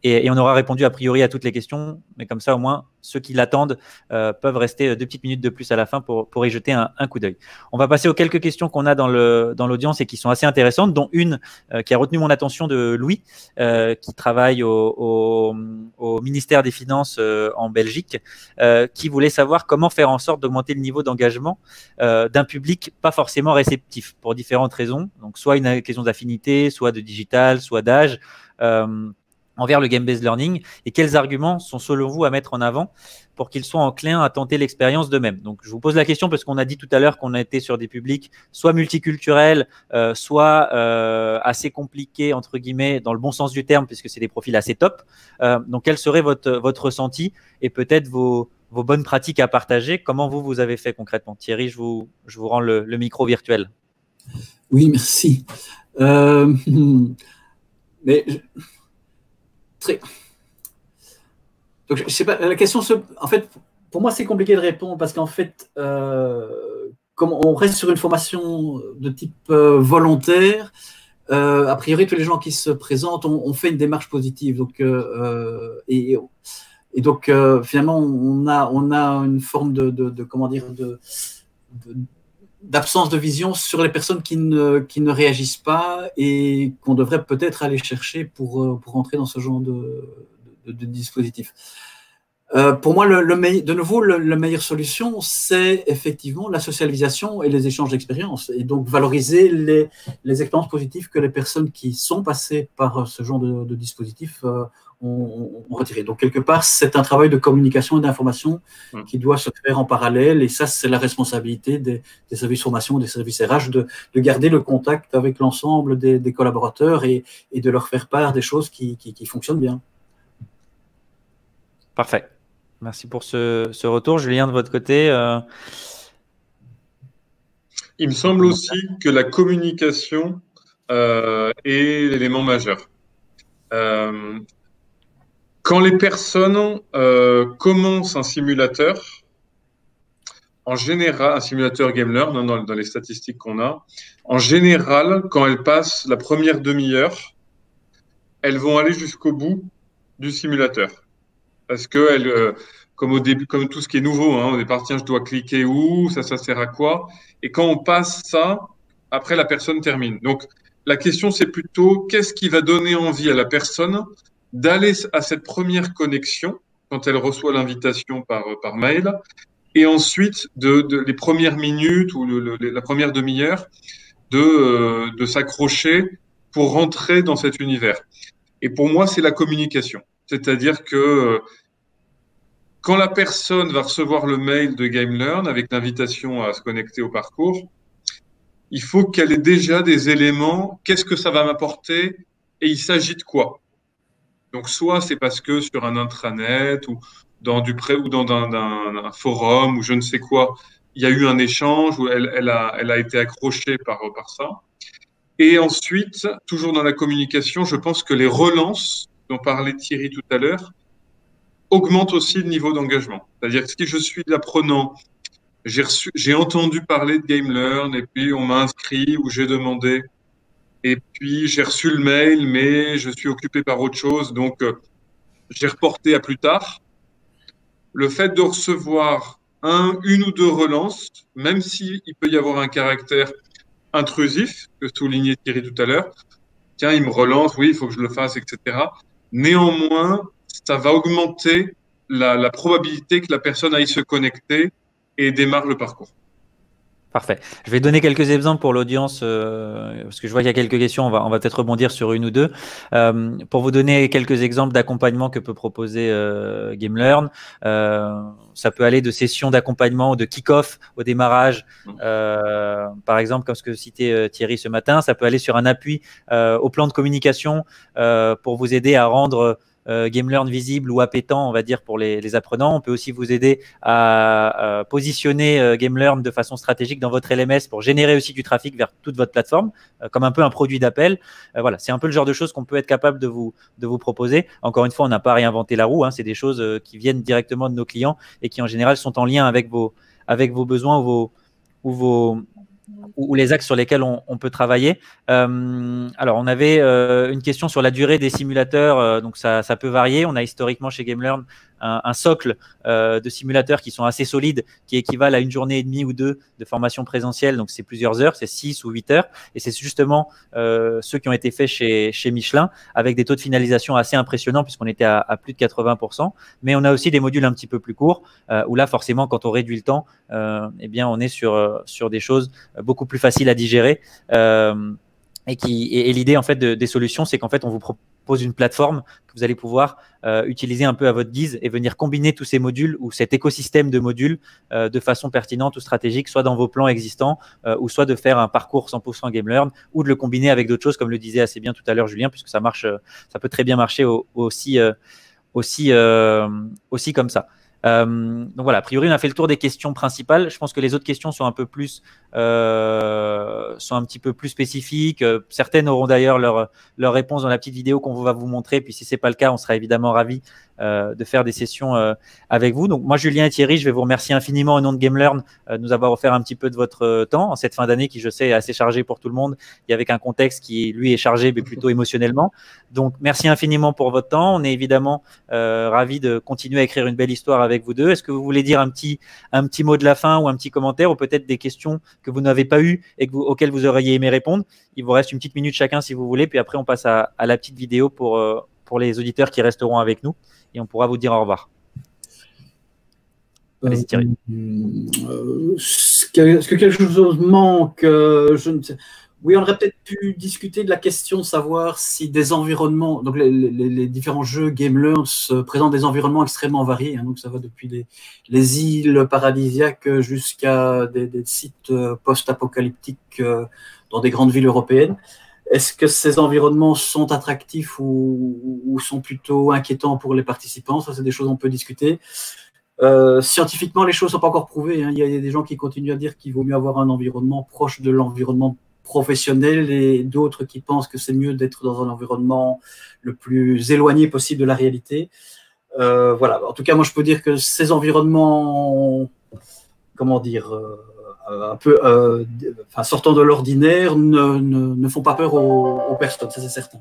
A: et, et on aura répondu a priori à toutes les questions, mais comme ça au moins ceux qui l'attendent euh, peuvent rester deux petites minutes de plus à la fin pour, pour y jeter un, un coup d'œil. On va passer aux quelques questions qu'on a dans le, dans l'audience et qui sont assez intéressantes, dont une euh, qui a retenu mon attention de Louis, euh, qui travaille au, au, au ministère des Finances euh, en Belgique, euh, qui voulait savoir comment faire en sorte d'augmenter le niveau d'engagement euh, d'un public pas forcément réceptif pour différentes raisons. Donc, soit une question d'affinité, soit de digital, soit d'âge. Euh, envers le game-based learning et quels arguments sont selon vous à mettre en avant pour qu'ils soient enclins à tenter l'expérience d'eux-mêmes. Donc, je vous pose la question parce qu'on a dit tout à l'heure qu'on a été sur des publics soit multiculturels, euh, soit euh, assez compliqués, entre guillemets, dans le bon sens du terme, puisque c'est des profils assez top. Euh, donc, quel serait votre, votre ressenti et peut-être vos, vos bonnes pratiques à partager? Comment vous, vous avez fait concrètement? Thierry, je vous, je vous rends le, le micro virtuel.
B: Oui, merci. Euh, mais... Je... Très... Donc, je sais pas, la question, se... en fait, pour moi, c'est compliqué de répondre parce qu'en fait, euh, comme on reste sur une formation de type euh, volontaire, euh, a priori, tous les gens qui se présentent ont, ont fait une démarche positive. Donc, euh, et, et donc, euh, finalement, on a, on a une forme de, de, de comment dire, de, de d'absence de vision sur les personnes qui ne, qui ne réagissent pas et qu'on devrait peut-être aller chercher pour, pour entrer dans ce genre de, de, de dispositif. Euh, pour moi, le, le me, de nouveau, le, la meilleure solution, c'est effectivement la socialisation et les échanges d'expériences et donc valoriser les, les expériences positives que les personnes qui sont passées par ce genre de, de dispositif euh, ont, ont retiré. Donc, quelque part, c'est un travail de communication et d'information mmh. qui doit se faire en parallèle. Et ça, c'est la responsabilité des, des services formation, des services R H, de, de garder le contact avec l'ensemble des, des collaborateurs et, et de leur faire part des choses qui, qui, qui fonctionnent bien.
A: Parfait. Merci pour ce, ce retour. Julien, de votre côté euh...
C: Il me semble aussi que la communication euh, est l'élément majeur. Euh, Quand les personnes euh, commencent un simulateur, en général, un simulateur GameLearn, hein, dans, dans les statistiques qu'on a, en général, quand elles passent la première demi-heure, elles vont aller jusqu'au bout du simulateur. Parce que, elles, euh, comme au début, comme tout ce qui est nouveau, hein, au départ, tiens, je dois cliquer où, ça, ça sert à quoi? Et quand on passe ça, après, la personne termine. Donc, la question, c'est plutôt qu'est-ce qui va donner envie à la personne d'aller à cette première connexion quand elle reçoit l'invitation par, par mail et ensuite de, de les premières minutes ou le, le, la première demi-heure de, euh, de s'accrocher pour rentrer dans cet univers. Et pour moi, c'est la communication. C'est-à-dire que euh, quand la personne va recevoir le mail de GameLearn avec l'invitation à se connecter au parcours, il faut qu'elle ait déjà des éléments. Qu'est-ce que ça va m'apporter et il s'agit de quoi? Donc, soit c'est parce que sur un intranet ou dans du pré ou dans un, un, un forum ou je ne sais quoi, il y a eu un échange où elle, elle, a, elle a été accrochée par, par ça. Et ensuite, toujours dans la communication, je pense que les relances dont parlait Thierry tout à l'heure augmentent aussi le niveau d'engagement. C'est-à-dire que si je suis l'apprenant, j'ai reçu, j'ai entendu parler de GameLearn et puis on m'a inscrit ou j'ai demandé. Et puis, j'ai reçu le mail, mais je suis occupé par autre chose, donc euh, j'ai reporté à plus tard. Le fait de recevoir un, une ou deux relances, même s'il peut y avoir un caractère intrusif, que soulignait Thierry tout à l'heure, tiens, il me relance, oui, il faut que je le fasse, et cetera. Néanmoins, ça va augmenter la, la probabilité que la personne aille se connecter et démarre le parcours.
A: Parfait. Je vais donner quelques exemples pour l'audience, euh, parce que je vois qu'il y a quelques questions, on va, on va peut-être rebondir sur une ou deux. Euh, pour vous donner quelques exemples d'accompagnement que peut proposer euh, GameLearn, euh, ça peut aller de sessions d'accompagnement ou de kick-off au démarrage, euh, par exemple, comme ce que citait euh, Thierry ce matin. Ça peut aller sur un appui euh, au plan de communication euh, pour vous aider à rendre Euh, GameLearn visible ou appétant, on va dire, pour les, les apprenants. On peut aussi vous aider à, à positionner euh, GameLearn de façon stratégique dans votre L M S pour générer aussi du trafic vers toute votre plateforme, euh, comme un peu un produit d'appel. Euh, voilà, c'est un peu le genre de choses qu'on peut être capable de vous, de vous proposer. Encore une fois, on n'a pas réinventé la roue, hein, c'est des choses euh, qui viennent directement de nos clients et qui en général sont en lien avec vos, avec vos besoins ou vos, ou vos, ou, ou les axes sur lesquels on, on peut travailler. Euh, alors, on avait euh, une question sur la durée des simulateurs. Euh, donc, ça, ça peut varier. On a historiquement chez GameLearn un, un socle euh, de simulateurs qui sont assez solides, qui équivalent à une journée et demie ou deux de formation présentielle. Donc, c'est plusieurs heures, c'est six ou huit heures. Et c'est justement euh, ceux qui ont été faits chez, chez Michelin, avec des taux de finalisation assez impressionnants, puisqu'on était à, à plus de quatre-vingts pour cent. Mais on a aussi des modules un petit peu plus courts, euh, où là, forcément, quand on réduit le temps, euh, eh bien, on est sur, euh, sur des choses beaucoup plus faciles à digérer. Euh, et qui, et, et l'idée, en fait, de, des solutions, c'est qu'en fait, on vous propose une plateforme que vous allez pouvoir euh, utiliser un peu à votre guise et venir combiner tous ces modules ou cet écosystème de modules euh, de façon pertinente ou stratégique, soit dans vos plans existants, euh, ou soit de faire un parcours cent pour cent GameLearn, ou de le combiner avec d'autres choses, comme le disait assez bien tout à l'heure Julien, puisque ça marche, ça peut très bien marcher au, aussi, euh, aussi, euh, aussi comme ça. Euh, donc voilà, a priori, on a fait le tour des questions principales. Je pense que les autres questions sont un peu plus, euh, sont un petit peu plus spécifiques. Euh, certaines auront d'ailleurs leur, leur réponse dans la petite vidéo qu'on va vous montrer. Puis si c'est pas le cas, on sera évidemment ravis euh, de faire des sessions euh, avec vous. Donc moi, Julien et Thierry, je vais vous remercier infiniment au nom de GameLearn euh, de nous avoir offert un petit peu de votre euh, temps en cette fin d'année qui, je sais, est assez chargée pour tout le monde et avec un contexte qui, lui, est chargé, mais plutôt émotionnellement. Donc merci infiniment pour votre temps. On est évidemment euh, ravis de continuer à écrire une belle histoire avec vous deux. Est-ce que vous voulez dire un petit, un petit mot de la fin ou un petit commentaire ou peut-être des questions que vous n'avez pas eues et que vous, auxquelles vous auriez aimé répondre? Il vous reste une petite minute chacun si vous voulez, puis après on passe à, à la petite vidéo pour, euh, pour les auditeurs qui resteront avec nous et on pourra vous dire au revoir. Allez-y, Thierry.
B: Euh, Est-ce que, est-ce que quelque chose manque? euh, je ne sais. Oui, on aurait peut-être pu discuter de la question de savoir si des environnements, donc les, les, les différents jeux GameLearn présentent des environnements extrêmement variés, hein, donc ça va depuis les, les îles paradisiaques jusqu'à des, des sites post-apocalyptiques euh, dans des grandes villes européennes. Est-ce que ces environnements sont attractifs ou, ou sont plutôt inquiétants pour les participants? Ça, c'est des choses qu'on peut discuter. Euh, scientifiquement, les choses ne sont pas encore prouvées, hein. Il y a des gens qui continuent à dire qu'il vaut mieux avoir un environnement proche de l'environnement professionnels et d'autres qui pensent que c'est mieux d'être dans un environnement le plus éloigné possible de la réalité. Euh, voilà. En tout cas, moi, je peux dire que ces environnements, comment dire, euh, un peu, euh, enfin, sortant de l'ordinaire, ne, ne, ne font pas peur aux, aux personnes, ça c'est certain.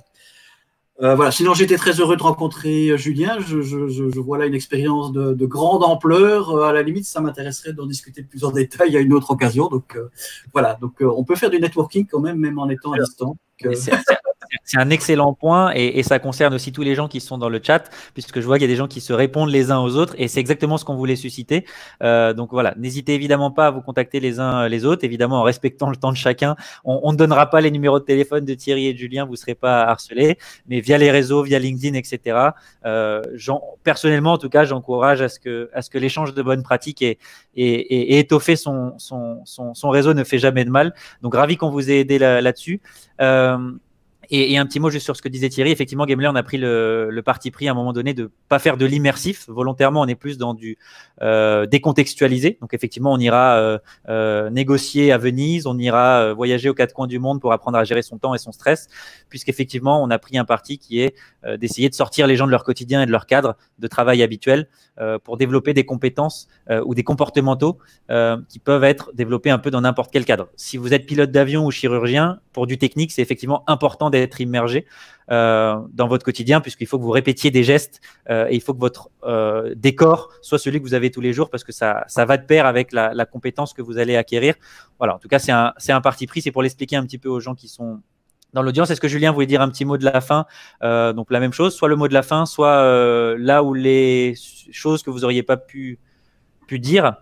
B: Euh, voilà. Sinon, j'étais très heureux de rencontrer Julien. Je, je, je, je vois là une expérience de, de grande ampleur. À la limite, ça m'intéresserait d'en discuter plus en détail à une autre occasion. Donc euh, voilà. Donc euh, on peut faire du networking quand même, même en étant à distance. Euh...
A: C'est un excellent point et, et ça concerne aussi tous les gens qui sont dans le chat, puisque je vois qu'il y a des gens qui se répondent les uns aux autres et c'est exactement ce qu'on voulait susciter. Euh, donc voilà, n'hésitez évidemment pas à vous contacter les uns les autres, évidemment en respectant le temps de chacun. On, on ne donnera pas les numéros de téléphone de Thierry et de Julien, vous ne serez pas harcelés, mais via les réseaux, via LinkedIn, et cetera. Euh, personnellement, en tout cas, j'encourage à ce que, à ce que l'échange de bonnes pratiques et, et, et, et étoffer son, son, son, son réseau ne fait jamais de mal. Donc ravi qu'on vous ait aidé là, là-dessus. Euh, Et, et un petit mot juste sur ce que disait Thierry. Effectivement, GameLearn a pris le, le parti pris à un moment donné de ne pas faire de l'immersif. Volontairement, on est plus dans du euh, décontextualisé. Donc, effectivement, on ira euh, euh, négocier à Venise, on ira euh, voyager aux quatre coins du monde pour apprendre à gérer son temps et son stress, puisqu'effectivement, on a pris un parti qui est euh, d'essayer de sortir les gens de leur quotidien et de leur cadre de travail habituel euh, pour développer des compétences euh, ou des comportementaux euh, qui peuvent être développés un peu dans n'importe quel cadre. Si vous êtes pilote d'avion ou chirurgien, pour du technique, c'est effectivement important d'être immergé euh, dans votre quotidien, puisqu'il faut que vous répétiez des gestes euh, et il faut que votre euh, décor soit celui que vous avez tous les jours, parce que ça, ça va de pair avec la, la compétence que vous allez acquérir. Voilà, en tout cas, c'est un, c'est un parti pris. C'est pour l'expliquer un petit peu aux gens qui sont dans l'audience. Est-ce que Julien voulait dire un petit mot de la fin? euh, Donc la même chose, soit le mot de la fin, soit euh, là où les choses que vous n'auriez pas pu, pu dire.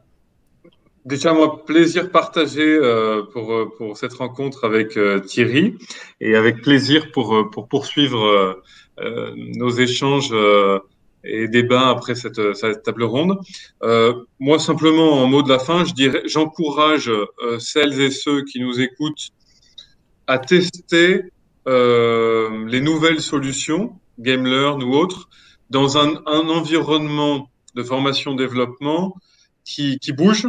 C: Déjà, moi, plaisir partagé euh, pour, pour cette rencontre avec euh, Thierry et avec plaisir pour, pour poursuivre euh, euh, nos échanges euh, et débats après cette, cette table ronde. Euh, moi, simplement, en mot de la fin, je dirais, j'encourage euh, celles et ceux qui nous écoutent à tester euh, les nouvelles solutions, GameLearn ou autres, dans un, un environnement de formation-développement qui, qui bouge.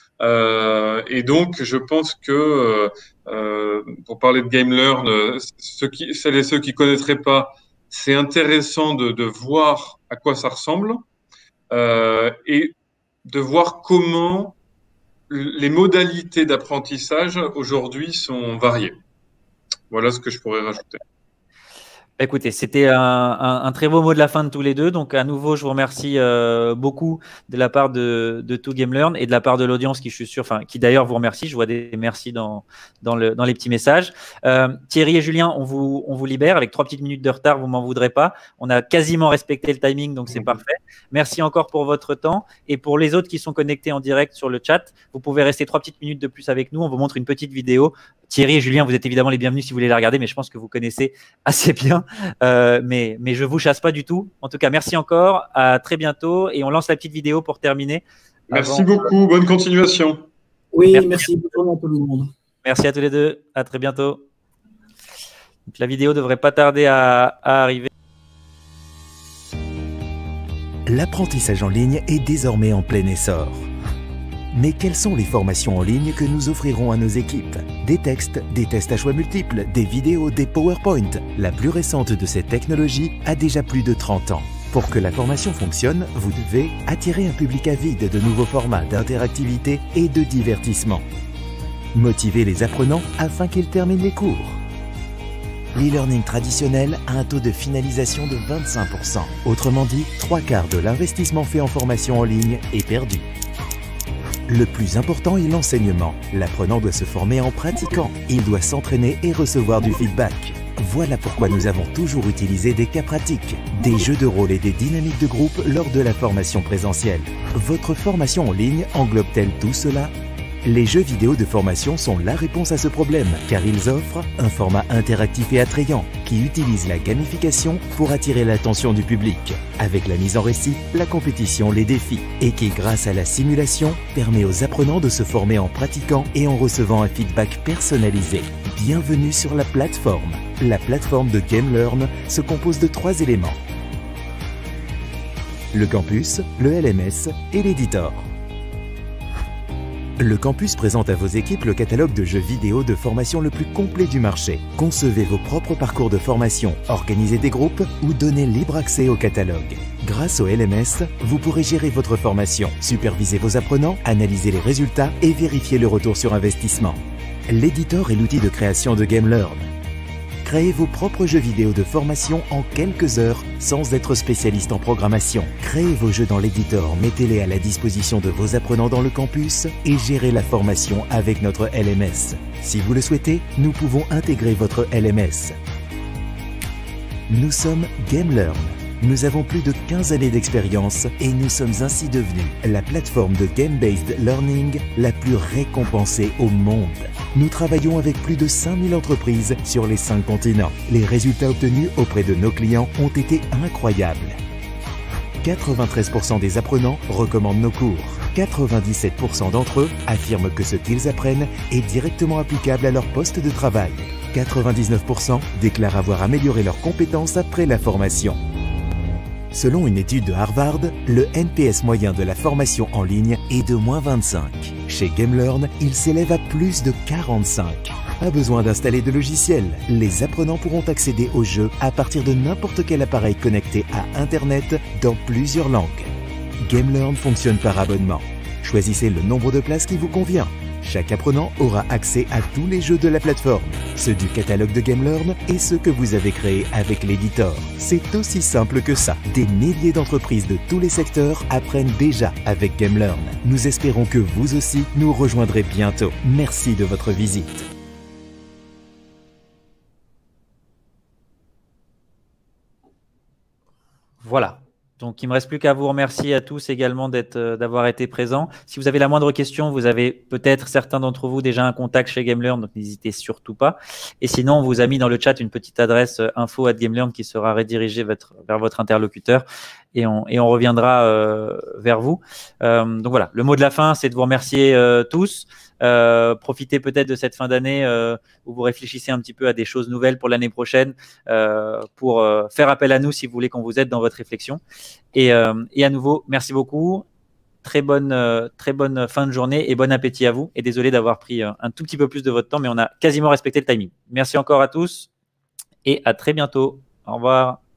C: Euh, et donc, je pense que, euh, pour parler de GameLearn, ceux qui, celles et ceux qui connaîtraient pas, c'est intéressant de, de voir à quoi ça ressemble euh, et de voir comment les modalités d'apprentissage aujourd'hui sont variées. Voilà ce que je pourrais rajouter.
A: Écoutez, c'était un, un, un très beau mot de la fin de tous les deux. Donc, à nouveau, je vous remercie euh, beaucoup de la part de, de To Game Learn et de la part de l'audience qui, je suis sûr, enfin, qui d'ailleurs vous remercie. Je vois des merci dans, dans, le, dans les petits messages. Euh, Thierry et Julien, on vous, on vous libère avec trois petites minutes de retard. Vous m'en voudrez pas. On a quasiment respecté le timing, donc c'est parfait. Merci encore pour votre temps. Et pour les autres qui sont connectés en direct sur le chat, vous pouvez rester trois petites minutes de plus avec nous. On vous montre une petite vidéo. Thierry et Julien, vous êtes évidemment les bienvenus si vous voulez la regarder, mais je pense que vous connaissez assez bien. Euh, mais, mais je ne vous chasse pas du tout. En tout cas, merci encore. À très bientôt. Et on lance la petite vidéo pour terminer.
C: Merci avant... beaucoup. Bonne continuation.
B: Oui, merci. merci. Bonne journée à tout le monde.
A: Merci à tous les deux. À très bientôt. Donc, la vidéo ne devrait pas tarder à, à arriver.
D: L'apprentissage en ligne est désormais en plein essor. Mais quelles sont les formations en ligne que nous offrirons à nos équipes? Des textes, des tests à choix multiples, des vidéos, des PowerPoint. La plus récente de ces technologies a déjà plus de trente ans. Pour que la formation fonctionne, vous devez attirer un public avide de nouveaux formats d'interactivité et de divertissement. Motiver les apprenants afin qu'ils terminent les cours. L'e-learning traditionnel a un taux de finalisation de vingt-cinq pour cent. Autrement dit, trois quarts de l'investissement fait en formation en ligne est perdu. Le plus important est l'enseignement. L'apprenant doit se former en pratiquant. Il doit s'entraîner et recevoir du feedback. Voilà pourquoi nous avons toujours utilisé des cas pratiques, des jeux de rôle et des dynamiques de groupe lors de la formation présentielle. Votre formation en ligne englobe-t-elle tout cela ? Les jeux vidéo de formation sont la réponse à ce problème, car ils offrent un format interactif et attrayant qui utilise la gamification pour attirer l'attention du public, avec la mise en récit, la compétition, les défis, et qui, grâce à la simulation, permet aux apprenants de se former en pratiquant et en recevant un feedback personnalisé. Bienvenue sur la plateforme. La plateforme de GameLearn se compose de trois éléments: le campus, le L M S et l'éditeur. Le campus présente à vos équipes le catalogue de jeux vidéo de formation le plus complet du marché. Concevez vos propres parcours de formation, organisez des groupes ou donnez libre accès au catalogue. Grâce au L M S, vous pourrez gérer votre formation, superviser vos apprenants, analyser les résultats et vérifier le retour sur investissement. L'éditeur est l'outil de création de GameLearn. Créez vos propres jeux vidéo de formation en quelques heures sans être spécialiste en programmation. Créez vos jeux dans l'éditeur, mettez-les à la disposition de vos apprenants dans le campus et gérez la formation avec notre L M S. Si vous le souhaitez, nous pouvons intégrer votre L M S. Nous sommes GameLearn. Nous avons plus de quinze années d'expérience et nous sommes ainsi devenus la plateforme de Game-Based Learning la plus récompensée au monde. Nous travaillons avec plus de cinq mille entreprises sur les cinq continents. Les résultats obtenus auprès de nos clients ont été incroyables. quatre-vingt-treize pour cent des apprenants recommandent nos cours. quatre-vingt-dix-sept pour cent d'entre eux affirment que ce qu'ils apprennent est directement applicable à leur poste de travail. quatre-vingt-dix-neuf pour cent déclarent avoir amélioré leurs compétences après la formation. Selon une étude de Harvard, le N P S moyen de la formation en ligne est de moins vingt-cinq. Chez GameLearn, il s'élève à plus de quarante-cinq. Pas besoin d'installer de logiciel. Les apprenants pourront accéder aux jeux à partir de n'importe quel appareil connecté à Internet dans plusieurs langues. GameLearn fonctionne par abonnement. Choisissez le nombre de places qui vous convient. Chaque apprenant aura accès à tous les jeux de la plateforme, ceux du catalogue de GameLearn et ceux que vous avez créés avec l'éditeur. C'est aussi simple que ça. Des milliers d'entreprises de tous les secteurs apprennent déjà avec GameLearn. Nous espérons que vous aussi nous rejoindrez bientôt. Merci de votre visite.
A: Voilà. Donc, il ne me reste plus qu'à vous remercier à tous également d'être, euh, d'avoir été présents. Si vous avez la moindre question, vous avez peut-être certains d'entre vous déjà un contact chez GameLearn, donc n'hésitez surtout pas. Et sinon, on vous a mis dans le chat une petite adresse euh, info arobase GameLearn qui sera redirigée votre, vers votre interlocuteur et on, et on reviendra euh, vers vous. Euh, donc voilà, le mot de la fin, c'est de vous remercier euh, tous. Euh, profitez peut-être de cette fin d'année euh, où vous réfléchissez un petit peu à des choses nouvelles pour l'année prochaine euh, pour euh, faire appel à nous si vous voulez qu'on vous aide dans votre réflexion. Et, euh, et à nouveau, merci beaucoup. Très bonne, euh, très bonne fin de journée et bon appétit à vous. Et désolé d'avoir pris euh, un tout petit peu plus de votre temps, mais on a quasiment respecté le timing. Merci encore à tous et à très bientôt. Au revoir.